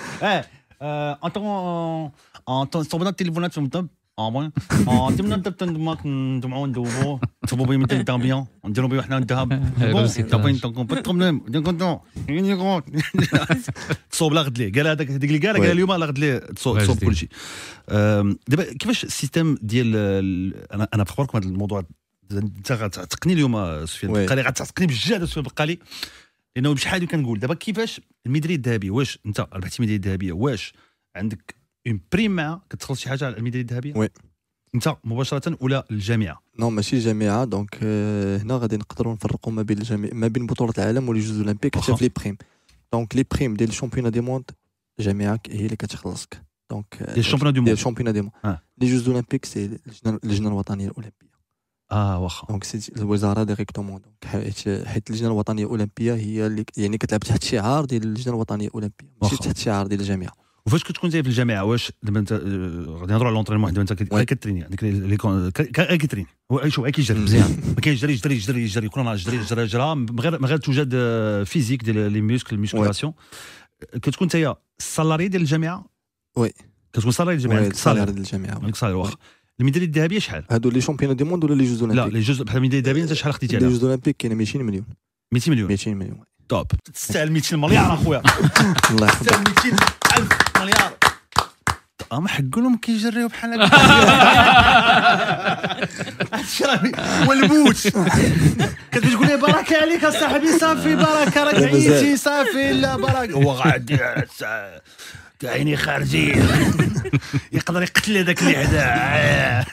انت صوبنا التليفونات في وين تمنا ندمعوا ندوبوا تصوبوا بيه مثل الدامبيون نديروا بيه حنا الذهب طابين طون بروبليم تصوب لا غد ليه قال هذاك اللي قال اليوم لا غد ليه تصوب كل شيء. دابا كيفاش السيستم ديال انا بخبركم هذا الموضوع انت غتعتقني اليوم سفيان بقالي غتعتقني بجد سفيان بقالي، لانه بشحال كنقول دابا كيفاش الميداليه الذهبيه، واش انت ربحتي الميداليه الذهبيه واش عندك اون بريم معها كتخلص شي حاجه على الميداليه الذهبيه؟ وي انت مباشره ولا الجامعه؟ نو ماشي الجامعه. دونك هنا غادي نقدروا نفرقوا ما بين بطوله العالم ولي جوز اولمبيك حتى في لي بريم. دونك لي بريم ديال الشامبيون دي موند الجامعه هي اللي كتخلصك. دونك ديال الشامبيون دي موند لي جوز اولمبيك سي اللجنه الوطنيه الاولمبيه. واخا دونك سي الوزاره ديريكتومون. دونك حيت اللجنه الوطنيه الاولمبيه هي اللي يعني كتلعب تحت شعار ديال اللجنه الوطنيه الاولمبيه ماشي تحت شعار ديال الجامعه. وفاش كتكون زي في الجامعه واش دابا انت غادي نهضروا على لونطرينمون دابا انت كتريني هذيك لي كتريني هو شوف كيجري مزيان ما كيجري كل نهار جرى من غير توجد فيزيك ديال لي الميسكولاسيون. كتكون نتايا السالاري ديال الجامعه. وي كتكون سالاري ديال الجامعه. السالاري ديال الجامعه عندك سالاري واخا. الميداليه الذهبيه شحال؟ هادو لي شامبيون دي موند ولا لي جوز اولمبيك؟ لا لي جوز بحال الميداليه الذهبيه انت شحال خديتي عليها؟ عليها؟ لي جوز اولمبيك كاينه 200 مليون. 200 مليون توب تستاهل 200 مليار اخويا. الله يحفظك. تستاهل 200,000 مليار. ما حقولهم كيجريو بحال هكا. والبوت كتبغي تقول لي بركه عليك اصاحبي صافي بركه راك عييتي صافي لا بركه هو غادي عيني خارجين يقدر يقتل هذاك اللي حداه.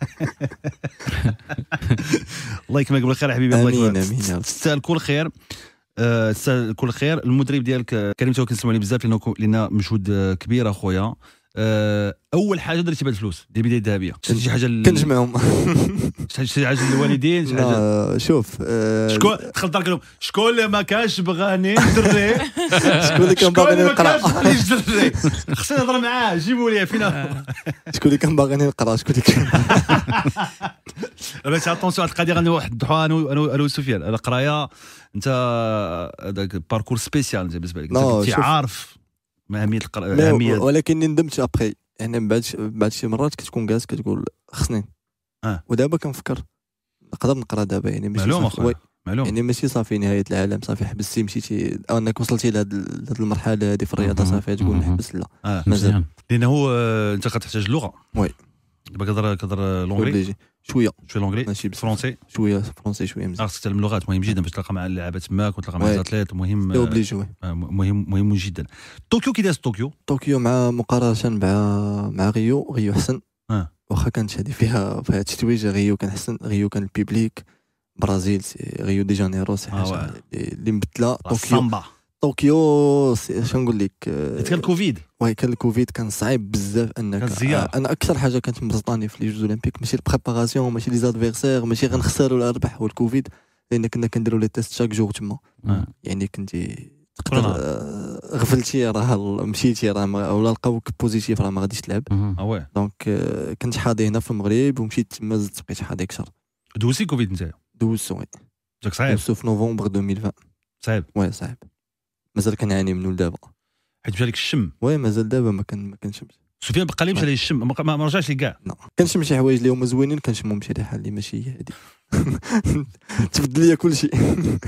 الله يكمل قبل الخير حبيبي. الله يكمل تستاهل كل خير. تستاهل كل خير. المدرب ديالك كريم تو كنسمعوا عليه بزاف لان مجهود كبير اخويا. اول حاجه درتي بهاد الفلوس ديال البدايه الذهبيه شي حاجه كنجمعهم شي حاجه للوالدين شي حاجه شوف شكون دخل الدار قال لهم شكون اللي ما كانش بغاني ندري شكون اللي كان باغي نقرا خصني نهضر معاه جيبوا لي فينا شكون اللي كان باغي نقرا شكون اللي كان باش اتونسيون هاد القضيه غنوضحوها انا وسفيان. هذا قرايه انت هذاك باركور سبيسيال بالنسبه لك انت عارف اهميه اهميه. ولكن ندمت ابخي يعني بعد شي مرات كتكون جالس كتقول خصني ودابا كنفكر نقدر نقرا دابا يعني ماشي معلوم يعني ماشي صافي نهايه العالم صافي حبستي مشيتي او انك وصلتي لهاد المرحله هذه في الرياضه صافي تقول نحبس لا مازال لانه انت كتحتاج اللغه. وي دابا كتهضر لونجلي شويه لونجلي ماشي فرونسي شويه مزيان. خاصك تعلم اللغات مهم جدا باش تلقى مع اللعابه تماك وتلقى مع الاتليت مهم جدا. طوكيو كي داز طوكيو مع مقارنه مع ريو حسن. واخا كانت هذه فيها التتويج ريو كان حسن. ريو كان البيبليك برازيل ريو دي جانيرو سي حاجه اللي مبدله. طوكيو شنو نقول لك كان الكوفيد. كان الكوفيد كان صعيب بزاف انك انا اكثر حاجه كانت مبسطاني في لي جوز اولمبيك ماشي البريباراسيون ماشي لي زادفيرسير ماشي غنخسر ولا نربح هو الكوفيد لان كنا كنديروا لي تيست شاك جور تما. يعني كنتي تقدر غفلتي راه مشيتي راه ولا لقاوك بوزيتيف راه ما غاديش تلعب. دونك كنت حاضي هنا في المغرب ومشيت تما زدت بقيت حاضي اكثر. دوزتي كوفيد نتايا؟ دوزتو جاك صعيب في نوفمبر 2020. صعيب صعيب مازال كنعاني منه دابا حيت مشى لك الشم. مازال دابا ما كنشمش. سفيان بقى لي مشى ليه الشم ما رجعش لي كاع. كنشم شي حوايج اللي هما زوينين كنشمهم شي ريحه اللي ماشي هي هذه تبدل ليا كل شيء.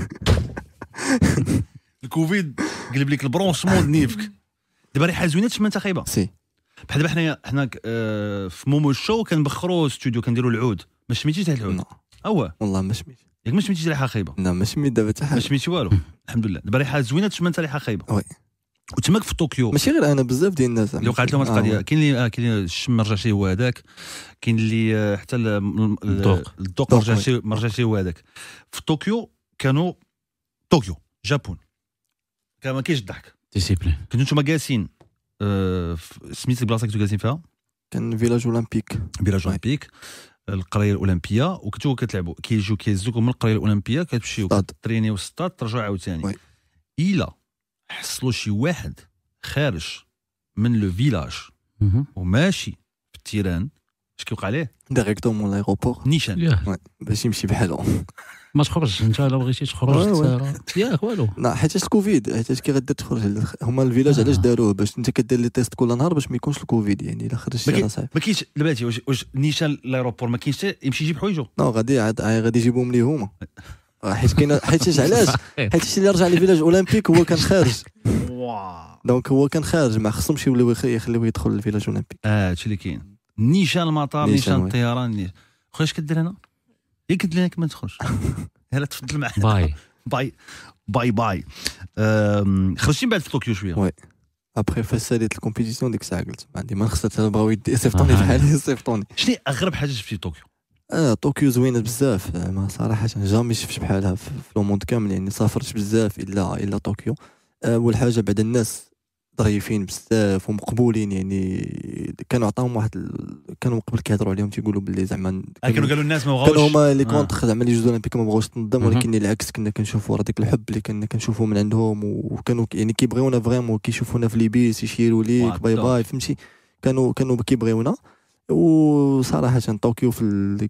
الكوفيد قلب لك البرونشمون نيفك. دابا ريحه زوينه تشم انت خايبه سي بحال دابا حنا في مومو الشو كنبخروا ستوديو كنديروا العود ما شميتيش هذا العود؟ والله ما شميت. ياك ما شميتيش ريحه خايبه؟ لا ما شميت دابا حتى حاجه. ما شميتي والو الحمد لله. دابا ريحه زوينه تشم انت ريحه خايبه. وتماك في طوكيو ماشي غير انا، بزاف ديال الناس اللي وقعت لهم القضيه. كاين اللي الشم ما رجعش هو هذاك، كاين اللي حتى الذوق ما رجعش هو هذاك. في طوكيو كانوا طوكيو جابون كان ما كاينش الضحك. ديسيبلين. كنتو نتوما جالسين سميت البلاصه كنتو جالسين فيها كان فيلاج اولمبيك، فيلاج اولمبيك، القريه الاولمبيه، وكنتو كتلعبوا كيهزوكم من القريه الاولمبيه كتمشيو ترينيو السطاد ترجعوا عاوتاني. الا حصلوا شي واحد خارج من لو فيلاج وماشي في التيران، اش كيوقع عليه؟ ديريكتومون لايغوبور نيشان باش يمشي بحالهم. ما تخرجش انت الا بغيتي تخرج ياك والو. لا حيت الكوفيد، حيت كي غادي تخرج هما الفيلاج علاش داروه باش انت كدير لي تيست كل نهار باش ما يكونش الكوفيد، يعني الا خرجتي راه صعيب. ما كاينش دابا واش نيشان لايروبور ما كاينش يمشي يجيب حوايجو؟ نو غادي يجيبوهم ليه هما، حيت كاين حيت علاش حيت اللي رجع لفيلاج اولمبيك هو كان خارج دونك هو كان خارج، ما خصهمش يوليو يخليوه يدخل للفيلاج اولمبيك. هادشي اللي كاين. نيشان المطار، نيشان الطيران. خويا اش كدير هنا؟ قلت لك ما تخرج. يلا تفضل معنا. باي خرجتي بعد في طوكيو شويه. وي ابخي فاش ساليت الكومبيتيسيون ديك الساعه قلت ما عندي ما خصها بغاو يصيفطوني بحالي يصيفطوني. شنو اغرب حاجه شفتي في طوكيو؟ طوكيو زوينه بزاف، ما صراحه جامي شفتش بحالها في الموند كامل، يعني سافرت بزاف الا طوكيو. اول حاجه بعد الناس ظريفين بزاف ومقبولين، يعني كانوا عطاهم واحد كانوا قبل كيهضروا عليهم تيقولوا باللي زعما كانوا قالوا الناس ما بغاوش، كانوا هما لي كونتر زعما لي جوز اولمبيك ما بغاوش تنظم، ولكن العكس كنا كنشوفوا راه ديك الحب اللي كنا كنشوفوا من عندهم، وكانوا يعني كيبغيونا فريمون، كيشوفونا في ليبيس يشيروا ليك باي باي فهمتي، كانوا كيبغيونا. وصراحه طوكيو في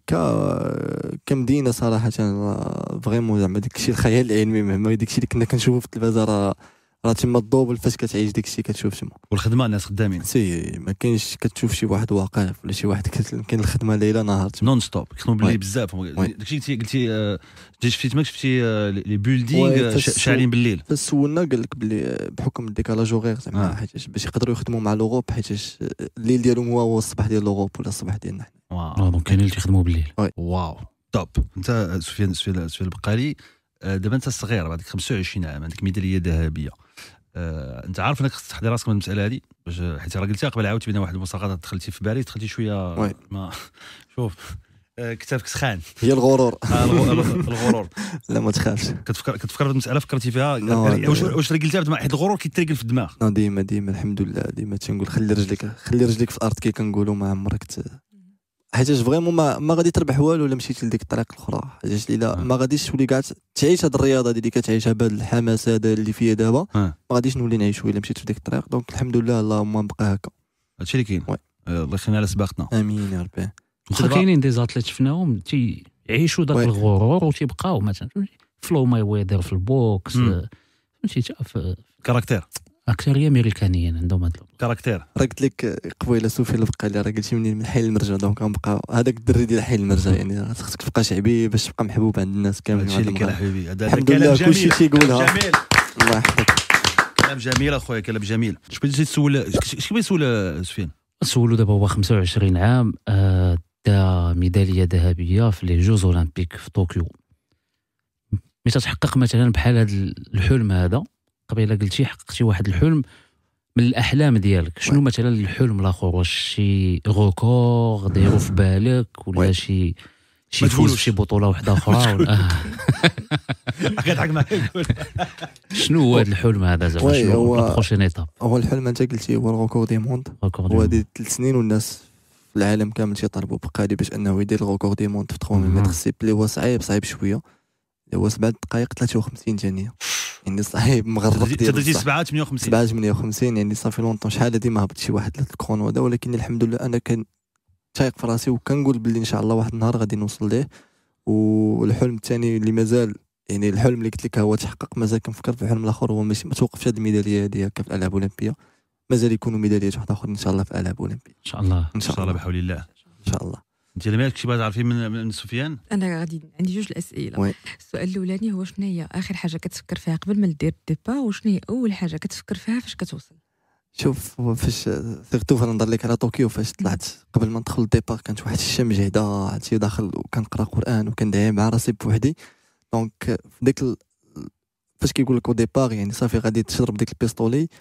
كمدينه صراحه فريمون زعما داكشي الخيال العلمي، مهما داكشي اللي كنا كنشوفوا في التلفازه راه تما الضوبل فاش كتعيش داكشي كتشوف تما. والخدمه الناس خدامين ما كاينش كتشوف شي واحد واقف ولا شي واحد كاين الخدمه ليله نهار نون ستوب كيخدموا بالليل بزاف. داكشي قلتي شفتي تماك شفتي لي بيلدينغ شاعلين بالليل. فسولنا قال لك بلي بحكم الديكالاج اوغير زعما حيت باش يقدروا يخدموا مع لوروب، حيت الليل ديالهم هو الصباح ديال لوروب ولا الصباح ديالنا حنا. دونك كاينين اللي تيخدموا بالليل. واو توب. انت سفيان البقالي دابا انت صغير بعد 25 عام عندك ميداليه ذهبيه. انت عارف انك خصك تحضر راسك من المساله هذه باش حيت راه قلتي قبل عاوتاني بين واحد المسابقات دخلتي في باريس دخلتي شويه ما شوف كتافك سخان هي الغرور. الغرور. لا ما تخافش. كتفكر المساله فكرتي فيها واش قلتيها بدا حيت الغرور كيتريقل في الدماغ. ديما الحمد لله ديما تنقول خلي رجليك في الارض كي كنقولوا ما عمرك حيت فريمون ما غادي تربح والو الا مشيتي لديك الطريق الاخرى، حيت الا ما غاديش تولي كاع تعيش هاد الرياضه اللي كتعيشها بهذا الحماس هذا اللي فيا دابا، ما غاديش نولي نعيشو الا مشيت في ديك الطريق. دونك الحمد لله اللهم نبقى هكا. هادشي اللي كاين. الله يخلينا على سباقتنا. امين يا ربي. واخا كاينين دي زاتليت شفناهم تيعيشوا داك الغرور وتيبقاو مثلا فلو ماي ويذر في البوكس فهمتي في كاركتير اكثريه امريكانيين عندهم هذا كاركتير. راه قلت لك قبيله سفيان البقالي راه قلتي من حي المرجع، دونك غنبقى هذاك الدري ديال حي المرجع، يعني خصك تبقى شعبي باش تبقى محبوب عند الناس كاملين. هادشي اللي كاين حبيبي. هذا الحمد لله كلشي تيقولها. الله يحفظك. كلام جميل اخويا كلام جميل. اش بغيتي تسول اش كيبغي يسول سفيان؟ نسولو دابا هو 25 عام دا ميداليه ذهبيه في لي جوز اولمبيك في طوكيو. ملي تتحقق مثلا بحال هذا الحلم هذا، قبيله قلتي حققتي واحد الحلم من الاحلام ديالك، شنو مثلا الحلم الاخر؟ واش شي ريكور دايرو في بالك ولا شي فوز في شي بطوله واحده اخرى ولا كنضحك معاك. شنو هو هذا الحلم هذا زعما؟ شنو هو البروشين ايتاب؟ هو الحلم انت قلتي هو الريكور دي موند. هو هذه 3 سنين والناس في العالم كامل تيطالبوا بقالي باش انه يدير الريكور دي موند في 3 متر سيب اللي هو صعيب شويه، اللي هو 7 دقائق 53 ثانيه، يعني صعيب مغرب ديال تدرتي 7:58 يعني صافي لونطون شحال هادي ما هبط شي واحد الكرونو هذا، ولكن الحمد لله انا كان تايق في راسي وكنقول باللي ان شاء الله واحد النهار غادي نوصل ليه. والحلم الثاني اللي مازال يعني الحلم اللي قلت لك هو تحقق، مازال كنفكر في الحلم الاخر هو ماشي ما توقفش هذه الميداليه هذه هكا في الالعاب الاولمبيه، مازال يكونوا ميداليات واحده اخرى ان شاء الله في الالعاب الاولمبيه ان شاء الله. ان شاء الله بحول الله ان شاء الله. انت اللي مالك شي بغا تعرفي من سفيان؟ انا غادي عندي 2 الاسئله. السؤال الاولاني هو شنو هي اخر حاجه كتفكر فيها قبل ما دير الديبا، وشنو هي اول حاجه كتفكر فيها فاش كتوصل؟ شوف فاش سيرتو فنهضر لك على طوكيو، فاش طلعت قبل ما ندخل الديبار كانت واحد الشمس جهده، عرفتي داخل وكنقرا قران وكندعي مع راسي بوحدي. دونك ديك فاش كيقول لك او ديبار يعني صافي غادي تشرب ديك البيستولي،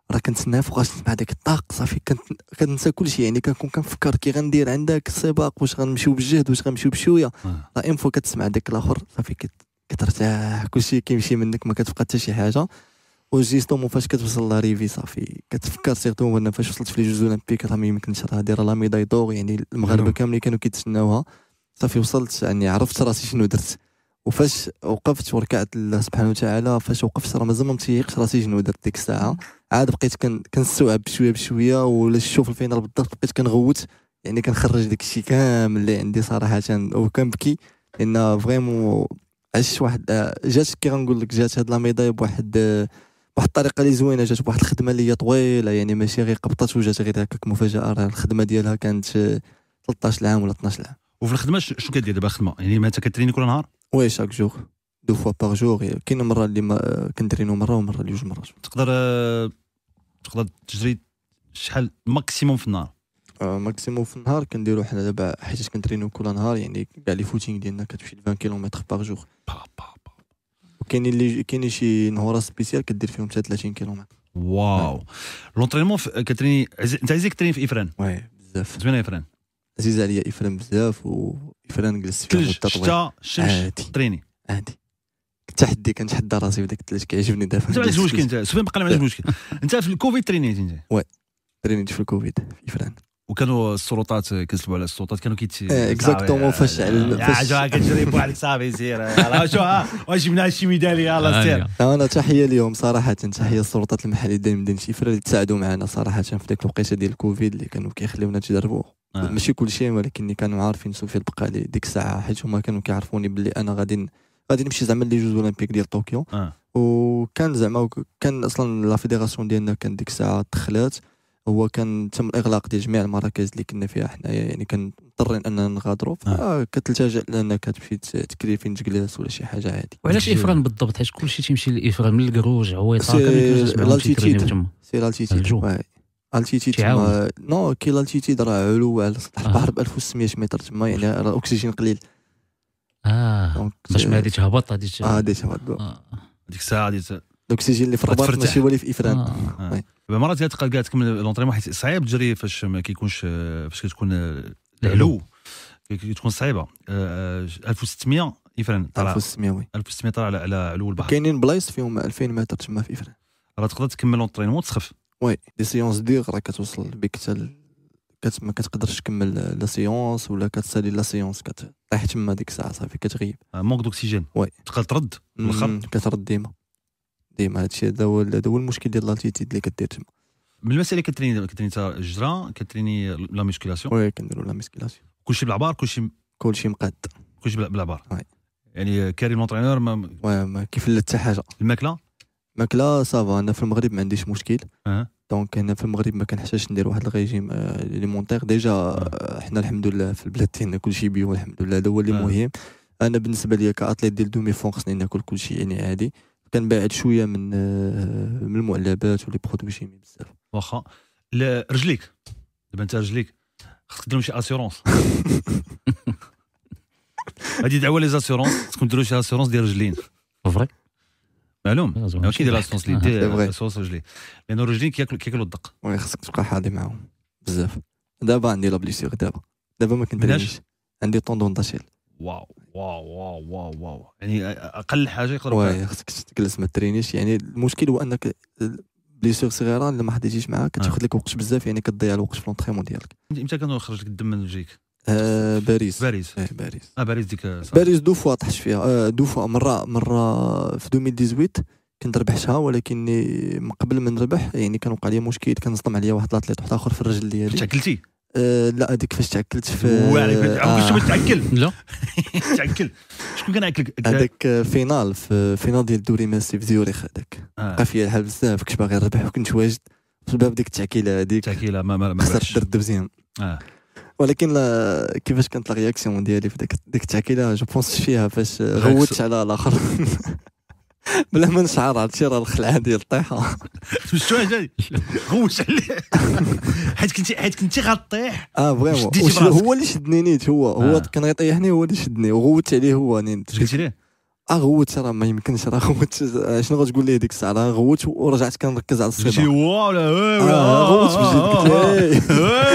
راه كنتسنى فوقاش نسمع داك الطاق صافي كننسى كلشي، يعني كنكون كنفكر كي غندير عندك السباق، واش غنمشيو بالجهد واش غنمشيو بشويه. لا ان فوا كتسمع داك الاخر صافي كترتاح، كلشي كيمشي منك، ما كتبقى حتى شي حاجه. وجيستومون فاش كتوصل لاريفي صافي كتفكر سيرتو انا فاش وصلت في لي جوز اولمبيك راه ما يمكنش راه دايره لا ميداي دور، يعني المغاربه كاملين كانوا كيتسناوها. صافي وصلت، يعني عرفت راسي شنو درت، وفاش وقفت وركعت لله سبحانه وتعالى، فاش وقفت راه مازال ما متيقش راسي شنو درت ديك الساعه. عاد بقيت كنستوعب بشويه بشويه، ولا نشوف الفينال بالضبط بقيت كنغوت، يعني كنخرج داك الشيء كامل اللي عندي صراحه، وكنبكي لان فريمون عشت واحد جات كي غنقول لك جات هاد لا ميداي بواحد الطريقه اللي زوينه، جات بواحد الخدمه اللي هي طويله، يعني ماشي غير قبطات وجات غير هكاك مفاجاه. راه الخدمه ديالها كانت 13 عام ولا 12 عام. وفي الخدمه شنو كدير دابا الخدمه؟ يعني ما انت كتريني كل نهار؟ وي شاك جور 2 فوا باغ جور. كاين مره اللي ما كنترينو مره ومره اللي 2 مرات. تقدر تجري شحال ماكسيموم في النهار؟ ماكسيموم في النهار كنديرو حنا دابا حيت كنترينو كل نهار، يعني كاع لي فوتينغ ديالنا كتمشي 20 كيلومتر باغ جور. وكاينين شي نهورا سبيسيال كدير فيهم حتى 30 كيلومتر. واو. لونطرينمون كتريني انت عايزك تريني في افران؟ وي بزاف زوينه افران، عزيز عليا افران بزاف، وافران جلست فيها مده طويله. الشمس تريني عادي التحدي، كنتحدى راسي في داك الثلج كيعجبني دابا. انت ما عندكش مشكل، انت سفيان بقى ما عندكش مشكل. انت في الكوفيد ترينيتي انت؟ وي ترينيت في الكوفيد في افران، وكانوا السلطات كيسلبوا على السلطات، كانوا اكزاكتومون فاش يا كتجري بوحدك صافي سير يلاه شو واش جبنا شي ميداليه يلاه سير. انا تحيه ليهم صراحه، تحيه السلطات المحليه ديال مدينه افران اللي تساعدوا معنا صراحه في ديك الوقيته ديال الكوفيد اللي كانوا كيخليونا نتجربوا. ماشي كل شيء، ولكن كانوا عارفين سوفي البقاء لي ديك الساعه، حيت هما كانوا كيعرفوني باللي انا غادي نمشي زعما لي جوز اولمبيك ديال طوكيو. وكان زعما كان اصلا لا فيدراسيون ديالنا كان ديك الساعه دخلات، هو كان تم الاغلاق ديال جميع المراكز اللي كنا فيها حنايا، يعني كان مضطرين اننا نغادروا. كتلتجئ لانك تمشي تكري فين تجلس ولا شي حاجه عادي. وعلاش افران بالضبط؟ حيت كلشي تيمشي لافران من الكروج عويطه كامل الالتيتيد تما. نو كي الالتيتيد راه علو على سطح البحر ب 1600 متر تما، يعني راه الاكسجين قليل. باش ما غادي تهبط غادي تهبط ديك الساعه الاكسجين اللي في الرباط ماشي هو اللي في افران. مرات كاع تكمل لونطريمون، حيت صعيب تجري فاش ما كيكونش، فاش كتكون العلو كتكون صعيبه. 1600 افران طلع 1600 وي 1600 طلع على علو البحر. كاينين بلايص فيهم 2000 متر تما في افران، راه تقدر تكمل لونطريمون تسخف. وي دي سيونس ديغ راه كتوصل بك حتى ما كتقدرش تكمل لا سيونس، ولا كتسالي لا سيونس كطيح تما ديك الساعه صافي كتغيب. مونك دوكسيجين. وي تقدر ترد الاخر كترد ديما هادشي هذا هو المشكل ديال لالتيتيد اللي كدير تما. من المسائل كتريني تا الجرا، كتريني لا ميسكيلاسيون. وي كنديروا لا ميسكيلاسيون، كلشي بالعبار، كلشي مقاد، كلشي بالعبار. يعني كريم لونطرينور ما كيفلت حتى حاجه. الماكله صافا، انا في المغرب ما عنديش مشكل. دونك هنا في المغرب ما كنحتاجش ندير واحد الريجيم ليمونتير ديجا. حنا الحمد لله في البلاد ديالنا كلشي بيو الحمد لله، هذا هو اللي مهم. انا بالنسبه ليا كاتليت ديال دومي فون خصني ناكل كلشي يعني عادي، كنبعد شويه من المعلبات ولي برودوي شيمي بزاف. واخا رجليك دابا انت رجليك خصك ديروا شي اسيورونس. هذه دعوه لي زاسيورونس، خصكم ديروا شي اسيورونس ديال رجلين. فري معلوم ماشي ديال اسيورونس اللي دير اسيورونس رجلين، لان رجلين كياكلوا الدق. وي خصك تبقى حاضي معاهم بزاف. دابا عندي لا بليسيور، دابا ما كنديرش، عندي طوندون داشيل. واو واو واو واو واو، يعني اقل حاجه يقدروا. وي خصك تجلس ما ترينيش، يعني المشكل هو انك بليسيور صغيره اللي ما حديتيش معاها كتاخذ لك وقت بزاف، يعني كتضيع الوقت في لونطريمون ديالك. امتى كانوا خرج لك الدم من رجليك؟ باريس. باريس ديك باريس 2 فوا طحت فيها. 2 فوا، مره في 2018 كنت ربحتها، ولكن من قبل ما نربح يعني كان وقع لي مشكل، كان صدم عليا واحد لاطليت واحد اخر في الرجل ديالي. تعكلتي؟ لا هذيك فاش تعكلت في واش تعكل؟ لا تعكل. شكون كان عاكلك؟ هذاك فينال ديال الدوري ماسي في زيوريخ، هذاك بقى فيا الحال بزاف، كنت باغي نربح وكنت واجد بسبب ديك التعكيله هذيك. ما خسرت درت مزيان. ولكن كيفاش كانت لا رياكسيون ديالي في ديك التعكيله، جو بونس فيها فاش غوتش على الاخر بلا ما نشعر، هادشي راه الخلعه ديال الطيحه. شنو جاي غوش عليه حيت كنتي غطيح. فريمون هو اللي شدني نيت، هو كان غيطيحني، هو اللي شدني وغوت عليه هو نيت. قلتي ليه؟ غوت راه ما يمكنش راه غوت شنو غتقول ليه ديك الساعه راه غوت ورجعت كنركز على شي الصيده هو ولا غوت بجد قلت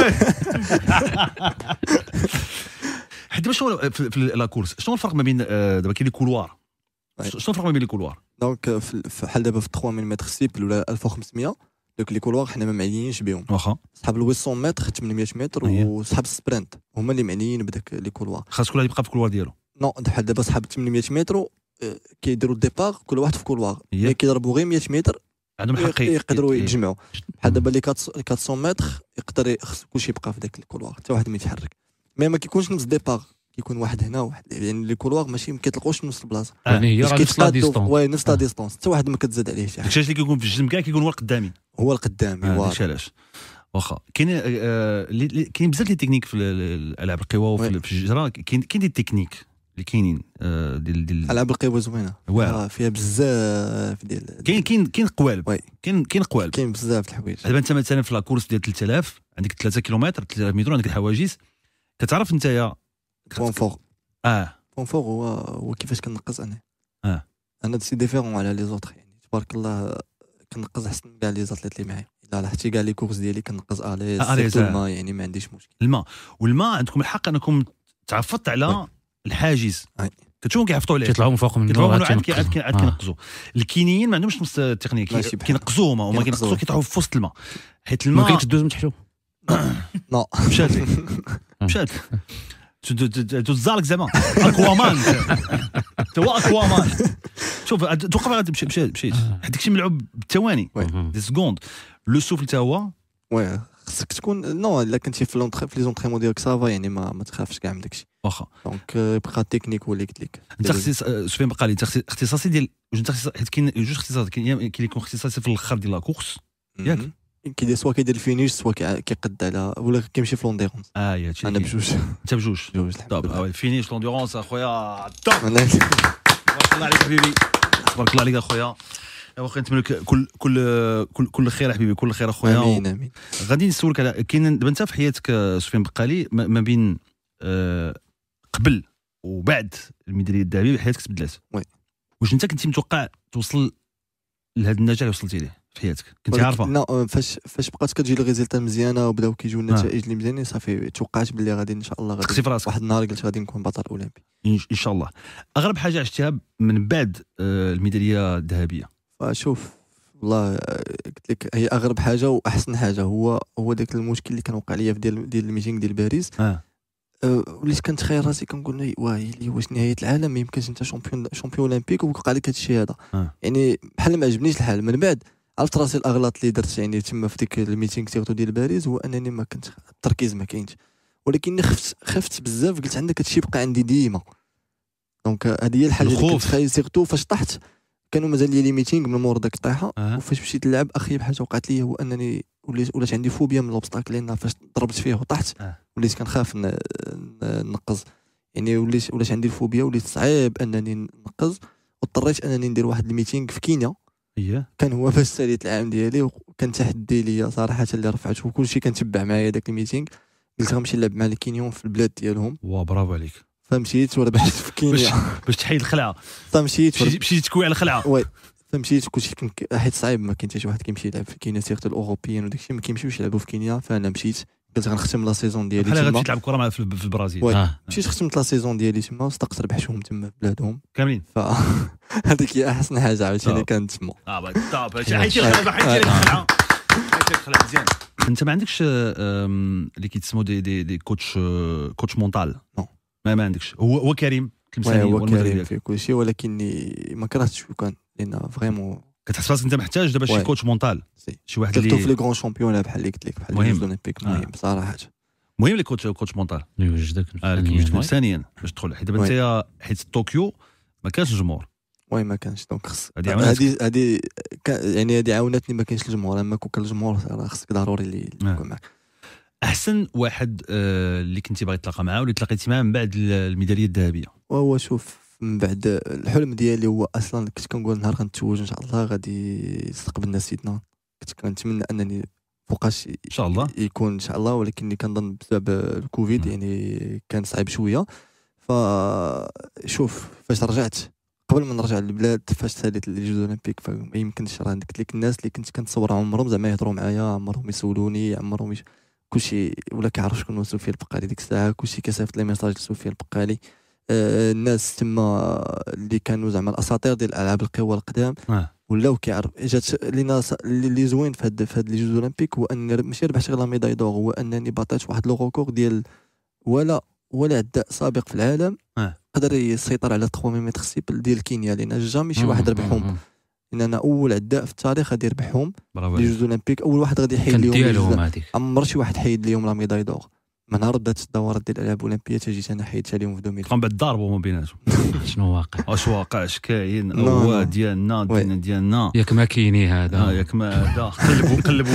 حيت باش في لا كورس شنو الفرق ما بين دابا كاين لي كولوار شنو الفرق ما بين لي كولوار دونك بحال دابا في 3000 متر سيبل ولا 1500 دوك لي كولوار حنا ما معنيينش بهم واخا صحاب ال 800 متر 800 متر أيه. وصحاب السبرنت هما اللي معنيين بداك لي كولوار خاص كل واحد يبقى في الكولوار ديالو نو بحال دابا صحاب 800 متر كيديروا الديبار كل واحد في كولوار أيه. ملي كيضربوا غير 100 متر عندهم الحق يقدروا يتجمعوا بحال دابا لي 400 متر يقدر كلشي يبقى في داك الكولوار حتى واحد ما يتحرك مي ما كيكونش نفس الديبار كيكون واحد هنا واحد يعني لي كولوار ماشي ما كيطلقوش نفس البلاصه يعني هي راه نفس لا ديستونس وي نفس لا ديستونس حتى واحد ما كتزاد عليه شي حاجه داكشي اللي كيكون في الجسم كاع كيكون هو القدامي هو القدامي داكشي علاش واخا كاين كاين بزاف ديال التكنيك في الالعاب القوى وفي الجرا كاين دي تكنيك اللي كاينين ديال العاب القوى زوينه فيها بزاف ديال كاين قوالب كاين قوالب كاين بزاف د الحوايج دابا انت مثلا في لاكورس ديال 3000 عندك 3 كيلومتر 3000 متر عندك الحواجز كتعرف نتايا بوان فور بوان فور هو كيفاش كنقص انا انا سي ديفيرون على لي زوطر يعني تبارك الله كنقص احسن من كاع لي زاتليت اللي معايا لا حتى كاع لي كورس ديالي كنقص اليز الماء يعني ما عنديش مشكل والماء عندكم الحق انكم تعفطت على الحاجز كتشوفوا كيحفطوا عليه كيطلعوا من فوق منه عاد كينقزوا الكينيين ما عندهمش نفس التقنيه كينقزوا هما كينقزوا كيطيحوا في وسط الماء حيت الماء ممكن تدوز من تحتو نو مشات تزالك زعما اكوامان هو اكوامان شوف توقف غادي مشيت حيت داكشي ملعوب بالثواني دي سكوند لو سوفل حتى هو وي خصك تكون نو الا كنتي في لي زونطريمون ديالك صافا يعني ما تخافش كاع من داكشي واخا دونك بقى التكنيك هو اللي قلت لك انت سفيان بقى لي اختصاصي ديال حيت كاين جوج اختصاصات كاين اللي يكون اختصاصي في الاخر ديال لا كورس ياك كيدير سوا كيدير الفينيش سوا كيقد على ولا كيمشي في لونديرونس هادشي انا بجوج انت بجوج طب الفينيش لونديرونس اخويا تبارك الله عليك حبيبي تبارك الله عليك اخويا واخا نتمنى لك كل خير حبيبي كل خير اخويا امين غادي نسولك على كاين دابا انت في حياتك سفيان بقالي ما بين قبل وبعد الميداليه الذهبيه حياتك تبدلات واش انت كنتي متوقع توصل لهذا النجاح اللي وصلتي ليه في حياتك كنت عارفه لا فاش بقات كتجي لي ريزلتا مزيانه وبداو كيجيو النتائج اللي مزيانين صافي توقعت باللي غادي ان شاء الله غادي واحد النهار قلت غادي نكون بطل اولمبي ان شاء الله اغرب حاجه عشتها من بعد الميداليه الذهبيه شوف والله قلت لك هي اغرب حاجه واحسن حاجه هو داك المشكل اللي كان وقع ليا في ديال الميتينغ ديال باريس وليت كنتخيل راسي كنقول واه واش نهايه العالم ما يمكنش انت شامبيون اولمبيك ووقع لك هذا الشيء هذا يعني بحال ما عجبنيش الحال من بعد عرفت راسي الاغلاط اللي درت يعني تما في ديك الميتينغ سيرتو ديال باريس هو انني ما كنت التركيز ما كاينش ولكن خفت بزاف قلت عندك هادشي بقى عندي ديما دونك هذه هي الحاجه اللي كنت خايف سيرتو فاش طحت كانوا مازال لي ميتينغ من مور داك الطيحه وفاش مشيت نلعب اخيب حاجه وقعت لي هو انني ولات عندي فوبيا من لوبستاكل لان فاش ضربت فيه وطحت وليت كنخاف نقز يعني ولات عندي الفوبيا وليت صعيب انني نقز واضطريت انني ندير واحد الميتينغ في كينيا كان هو باش ساليت العام ديالي وكان تحدي ليا صراحه اللي رفعته وكلشي كنتبع معايا داك الميتينغ قلت غنمشي نلعب مع الكينيون في البلاد ديالهم برافو عليك فمشيت وربحت في كينيا باش تحيد الخلعه فمشيت تكوي على الخلعه وي فمشيت كلشي حيت صعيب ما كاين حتى شي واحد كيمشي يلعب في كينيا سيرتو الاوروبيين وداكشي ما كيمشيوش يلعبوا في كينيا فانا مشيت قلت غنختم لا سيزون ديالي بحال غتمشي تلعب كره في البرازيل مشيت ختمت لا سيزون ديالي تما وصدقت ربحتهم تما في بلادهم كاملين هذيك هي احسن حاجه عاوتاني كانت تما طاب حيت الخلعه مزيان انت ما عندكش اللي كيتسموا دي كوتش مونتال ما عندكش هو كريم تلمساني هو كريم في كل شيء ولكن ما كرهتش كان لان فريمون كتحس راسك انت محتاج دابا شي كوتش مونتال شي واحد اللي في لي غران شامبيون بحال اللي قلت لك بحال الاولمبيك مهم بصراحه مهم لي كوتش مونتال يوجدك ثانيا باش تدخل حيت دابا انت حيت طوكيو ما كانش الجمهور ما كانش دونك خص هذه يعني هذه عاونتني ما كاينش الجمهور اما كون كان الجمهور راه خصك ضروري اللي يكون معك احسن واحد اللي كنتي باغي تلاقى معاه واللي تلاقيتي معاه من بعد الميداليه الذهبيه وهو شوف من بعد الحلم ديالي هو اصلا كنت كنقول نهار غنتزوج ان شاء الله غادي يستقبلنا سيدنا كنت كنتمنى انني فوقاش ان شاء الله يكون ان شاء الله ولكن كنظن بسبب الكوفيد يعني كان صعيب شويه فشوف فاش رجعت قبل ما نرجع للبلاد فاش ساليت لي جوز اولمبيك فما يمكنش راه قلت لك الناس اللي كنت كنتصور عمرهم زعما يهضروا معايا عمرهم يسولوني عمرهم كلشي ولا كيعرف شكون سفيان البقالي ديك الساعه كلشي كيصيفط لي ميساج لسفيان البقالي. الناس تما اللي كانوا زعما الاساطير ديال الالعاب القوى القدام ولاو كيعرف جات لينا اللي زوين في هاد لي جوز اولمبيك هو ان ماشي ربحت غير لا ميداي دور هو انني باطيت واحد لو ريكور ديال ولا عداء سابق في العالم قدر يسيطر على 3 متر ستيبل ديال كينيا لان جامي شي واحد ربحهم ان انا اول عداء في التاريخ غادي يربحهم لي جوز اولمبيك اول واحد غادي يحيد لهم عمر شي واحد حيد لهم لا ميداي دور من نهار بدات الدورات ديال الالعاب الاولمبيه تجيت انا حيدتها لهم في 2000 بقاو بعد ضاربوا ما بيناتهم شنو واقع واش واقع اش كاين هو ديالنا ياك ما كايني هذا ياك ما هذا قلبوا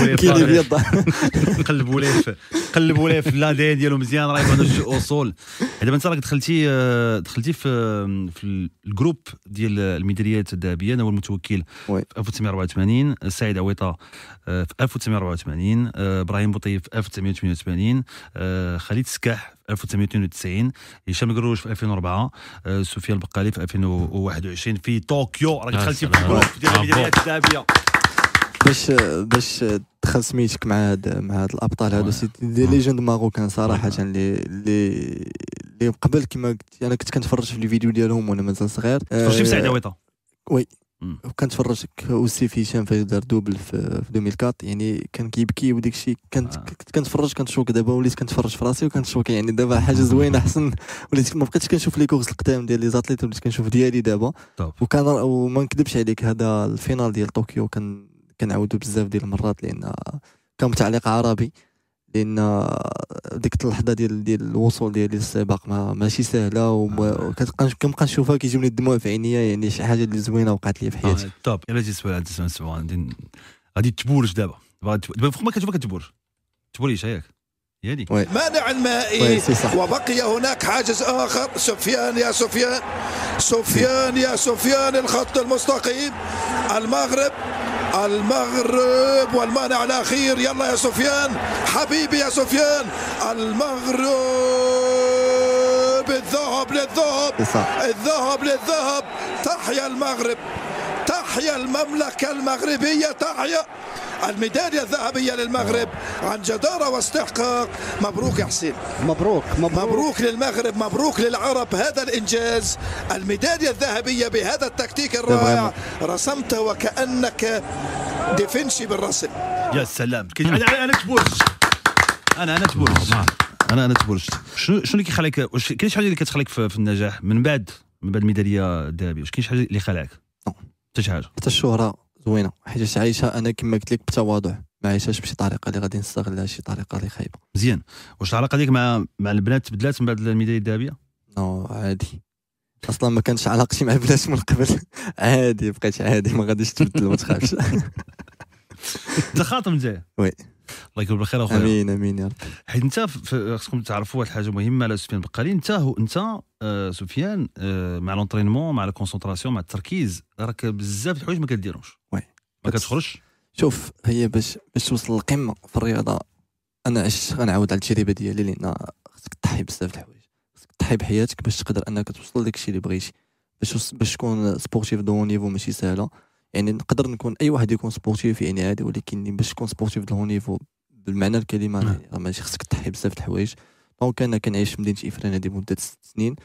ليه في الادي ديالو مزيان راه يبانوا جوج اصول. دابا انت راك دخلتي في الجروب ديال الميداليات الذهبيه. انا هو المتوكل في 1984 سعيد عويطه في 1984 ابراهيم بوطيف في 1988 خالد سكاح في 1992 هشام القروش في 2004 سفيان البقالي في 2021 في طوكيو. راك دخلتي في الجروب ديال الميداليات الذهبيه. باش دخل سميتك مع هاد الابطال هادو سي دي ليجند ماروكان صراحه اللي قبل كما قلت انا كنت كنتفرج في الفيديو ديالهم وانا مازال صغير. تفرجتي في سعيد عويطه وي كنتفرج اوسي في هشام فاش دار دوبل في 2004 يعني كان كيبكي وديك الشيء كنتفرج كنتشوك. دابا وليت كنتفرج في راسي وكنتشوك يعني دابا حاجه زوينه احسن وليت ما بقيتش كنشوف لي كورس القدام ديال لي زاتليت وليت كنشوف ديالي دابا. وما نكذبش عليك هذا الفينال ديال طوكيو كنعاودو بزاف ديال المرات لان كان تعليق عربي لان ديك اللحظه ديال الوصول ديالي للسباق ماشي سهله وكنبقى نشوفها كيجيوني الدموع في عينيا يعني شي حاجه اللي زوينه وقعت لي في حياتي. طوب يلا جي سؤال غادي تبورج دابا فوق ما كتشوفها تبوريش ياك هي دي مانع المائي وبقي هناك حاجز اخر. سفيان يا سفيان الخط المستقيم المغرب والمانع الاخير. يلا يا سفيان حبيبي يا سفيان المغرب الذهب للذهب. تحيا المغرب تحيا المملكة المغربية تحيا الميدالية الذهبية للمغرب عن جدارة واستحقاق. مبروك يا حسين مبروك للمغرب مبروك للعرب هذا الإنجاز. الميدالية الذهبية بهذا التكتيك الرائع رسمت وكأنك ديفنشي بالرسم. يا سلام أنا تبورج شنو اللي كيخليك كاين شي حاجة اللي كتخليك في النجاح من بعد الميدالية الذهبية؟ واش كاين شي حاجة اللي خلعك؟ حتى شي حاجة حتى الشهرة زوينه حيت عايشه انا كما قلت لك بتواضع ما عايشاش بشي طريقه اللي غادي نستغلها شي طريقه اللي خايبه. مزيان. واش العلاقه ديالك مع البنات تبدلات من بعد الميداليه الذهبيه؟ نو عادي اصلا ما كانش علاقتي مع البنات من قبل عادي بقيت عادي ما غاديش تبدل ما تخافش. انت خاطب انت؟ وي الله يكون بالخير اخويا. امين يا رب. حيت انت خصكم تعرفوا واحد الحاجه مهمه على سفيان البقالي. انت سفيان مع لونطرينمون مع الكونسونطراسيون مع التركيز راك بزاف د الحوايج ما كديرهمش. وي ما كتخرجش. شوف هي باش توصل للقمه في الرياضه انا عشت غنعاود على التجربه ديالي لان خصك تضحي بزاف د الحوايج خصك تضحي بحياتك باش تقدر انك توصل لداك الشيء اللي بغيتي. باش تكون سبورتيف دو نيفو ماشي سهله يعني نقدر نكون اي واحد يكون سبورتيف يعني عادي ولكن باش تكون سبورتيف دو نيفو بالمعنى الكلمه ماشي خصك تضحي بزاف د الحوايج. دونك انا كنعيش في مدينه إفران هذه مده 6 سنين.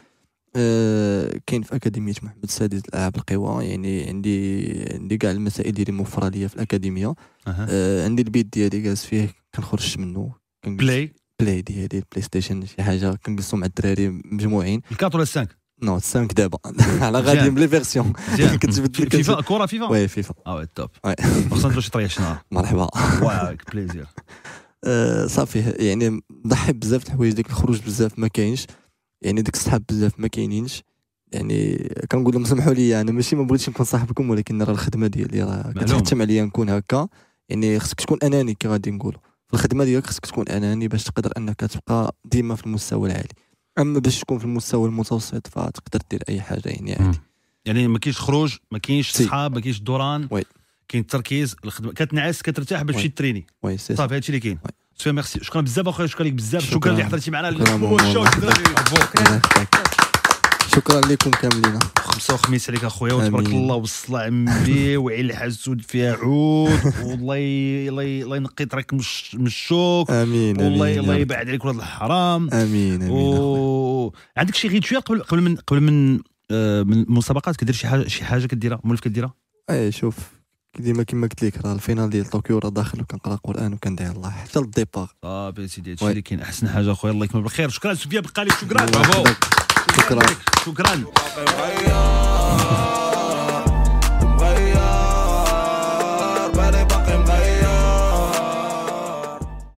كاين في اكاديميه محمد السادس الالعاب القوى يعني عندي كاع المسائل ديالي موفره ليا في الاكاديميه. عندي البيت ديالي جالس فيه كنخرجش منه بلاي ديالي البلاي ستيشن شي حاجه كنجلسوا مع الدراري مجموعين. الكارت ولا 5 نو 5 دابا على غادي بلي فيرسيون كتبدل فيفا كره فيفا وي فيفا وي توب خصنا نديرو شي طريقه شنو مرحبا واك بليزير. صافي يعني نضحي بزاف د الحوايج ديك الخروج بزاف ما كاينش يعني ديك الصحاب بزاف ما كاينينش يعني كنقول لهم سمحوا لي انا ماشي ما بغيتش نكون صاحبكم ولكن راه الخدمه ديالي راه كتحتم عليا نكون هكا يعني خصك تكون اناني كي غادي نقولوا في الخدمه ديالك خصك تكون اناني باش تقدر انك تبقى ديما في المستوى العالي. اما باش تكون في المستوى المتوسط فتقدر دير اي حاجه يعني عادي. يعني ما كاينش خروج ما كاينش صحاب ما كاينش دوران كاين التركيز الخدمه كتنعس كترتاح باش تمشي تريني صافي هادشي اللي كاين. سفيان ميرسي شكرا بزاف اخويا شكرا لك بزاف شكرا اللي حضرتي معنا شكرا لكم كاملين. خمسة وخميس عليك اخويا وتبارك الله والصلاة عمي وعين الحسود فيها عود والله الله ينقي طريقك من الشوك. امين. والله الله يبعد عليك ولاد الحرام. امين. عندك شي غير شويه قبل من المسابقات كدير شي حاجه كديرها مولف كديرها؟ اي شوف ديما كما قلت لك راه الفينال ديال طوكيو راه داخل وكنقرا قران وكندعي الله حتى للديبار. صافي سيدي هادشي اللي كاين. احسن حاجه اخويا الله يكمل بالخير. شكرا سفيان بقالي. شكرا شكرا. شكرا.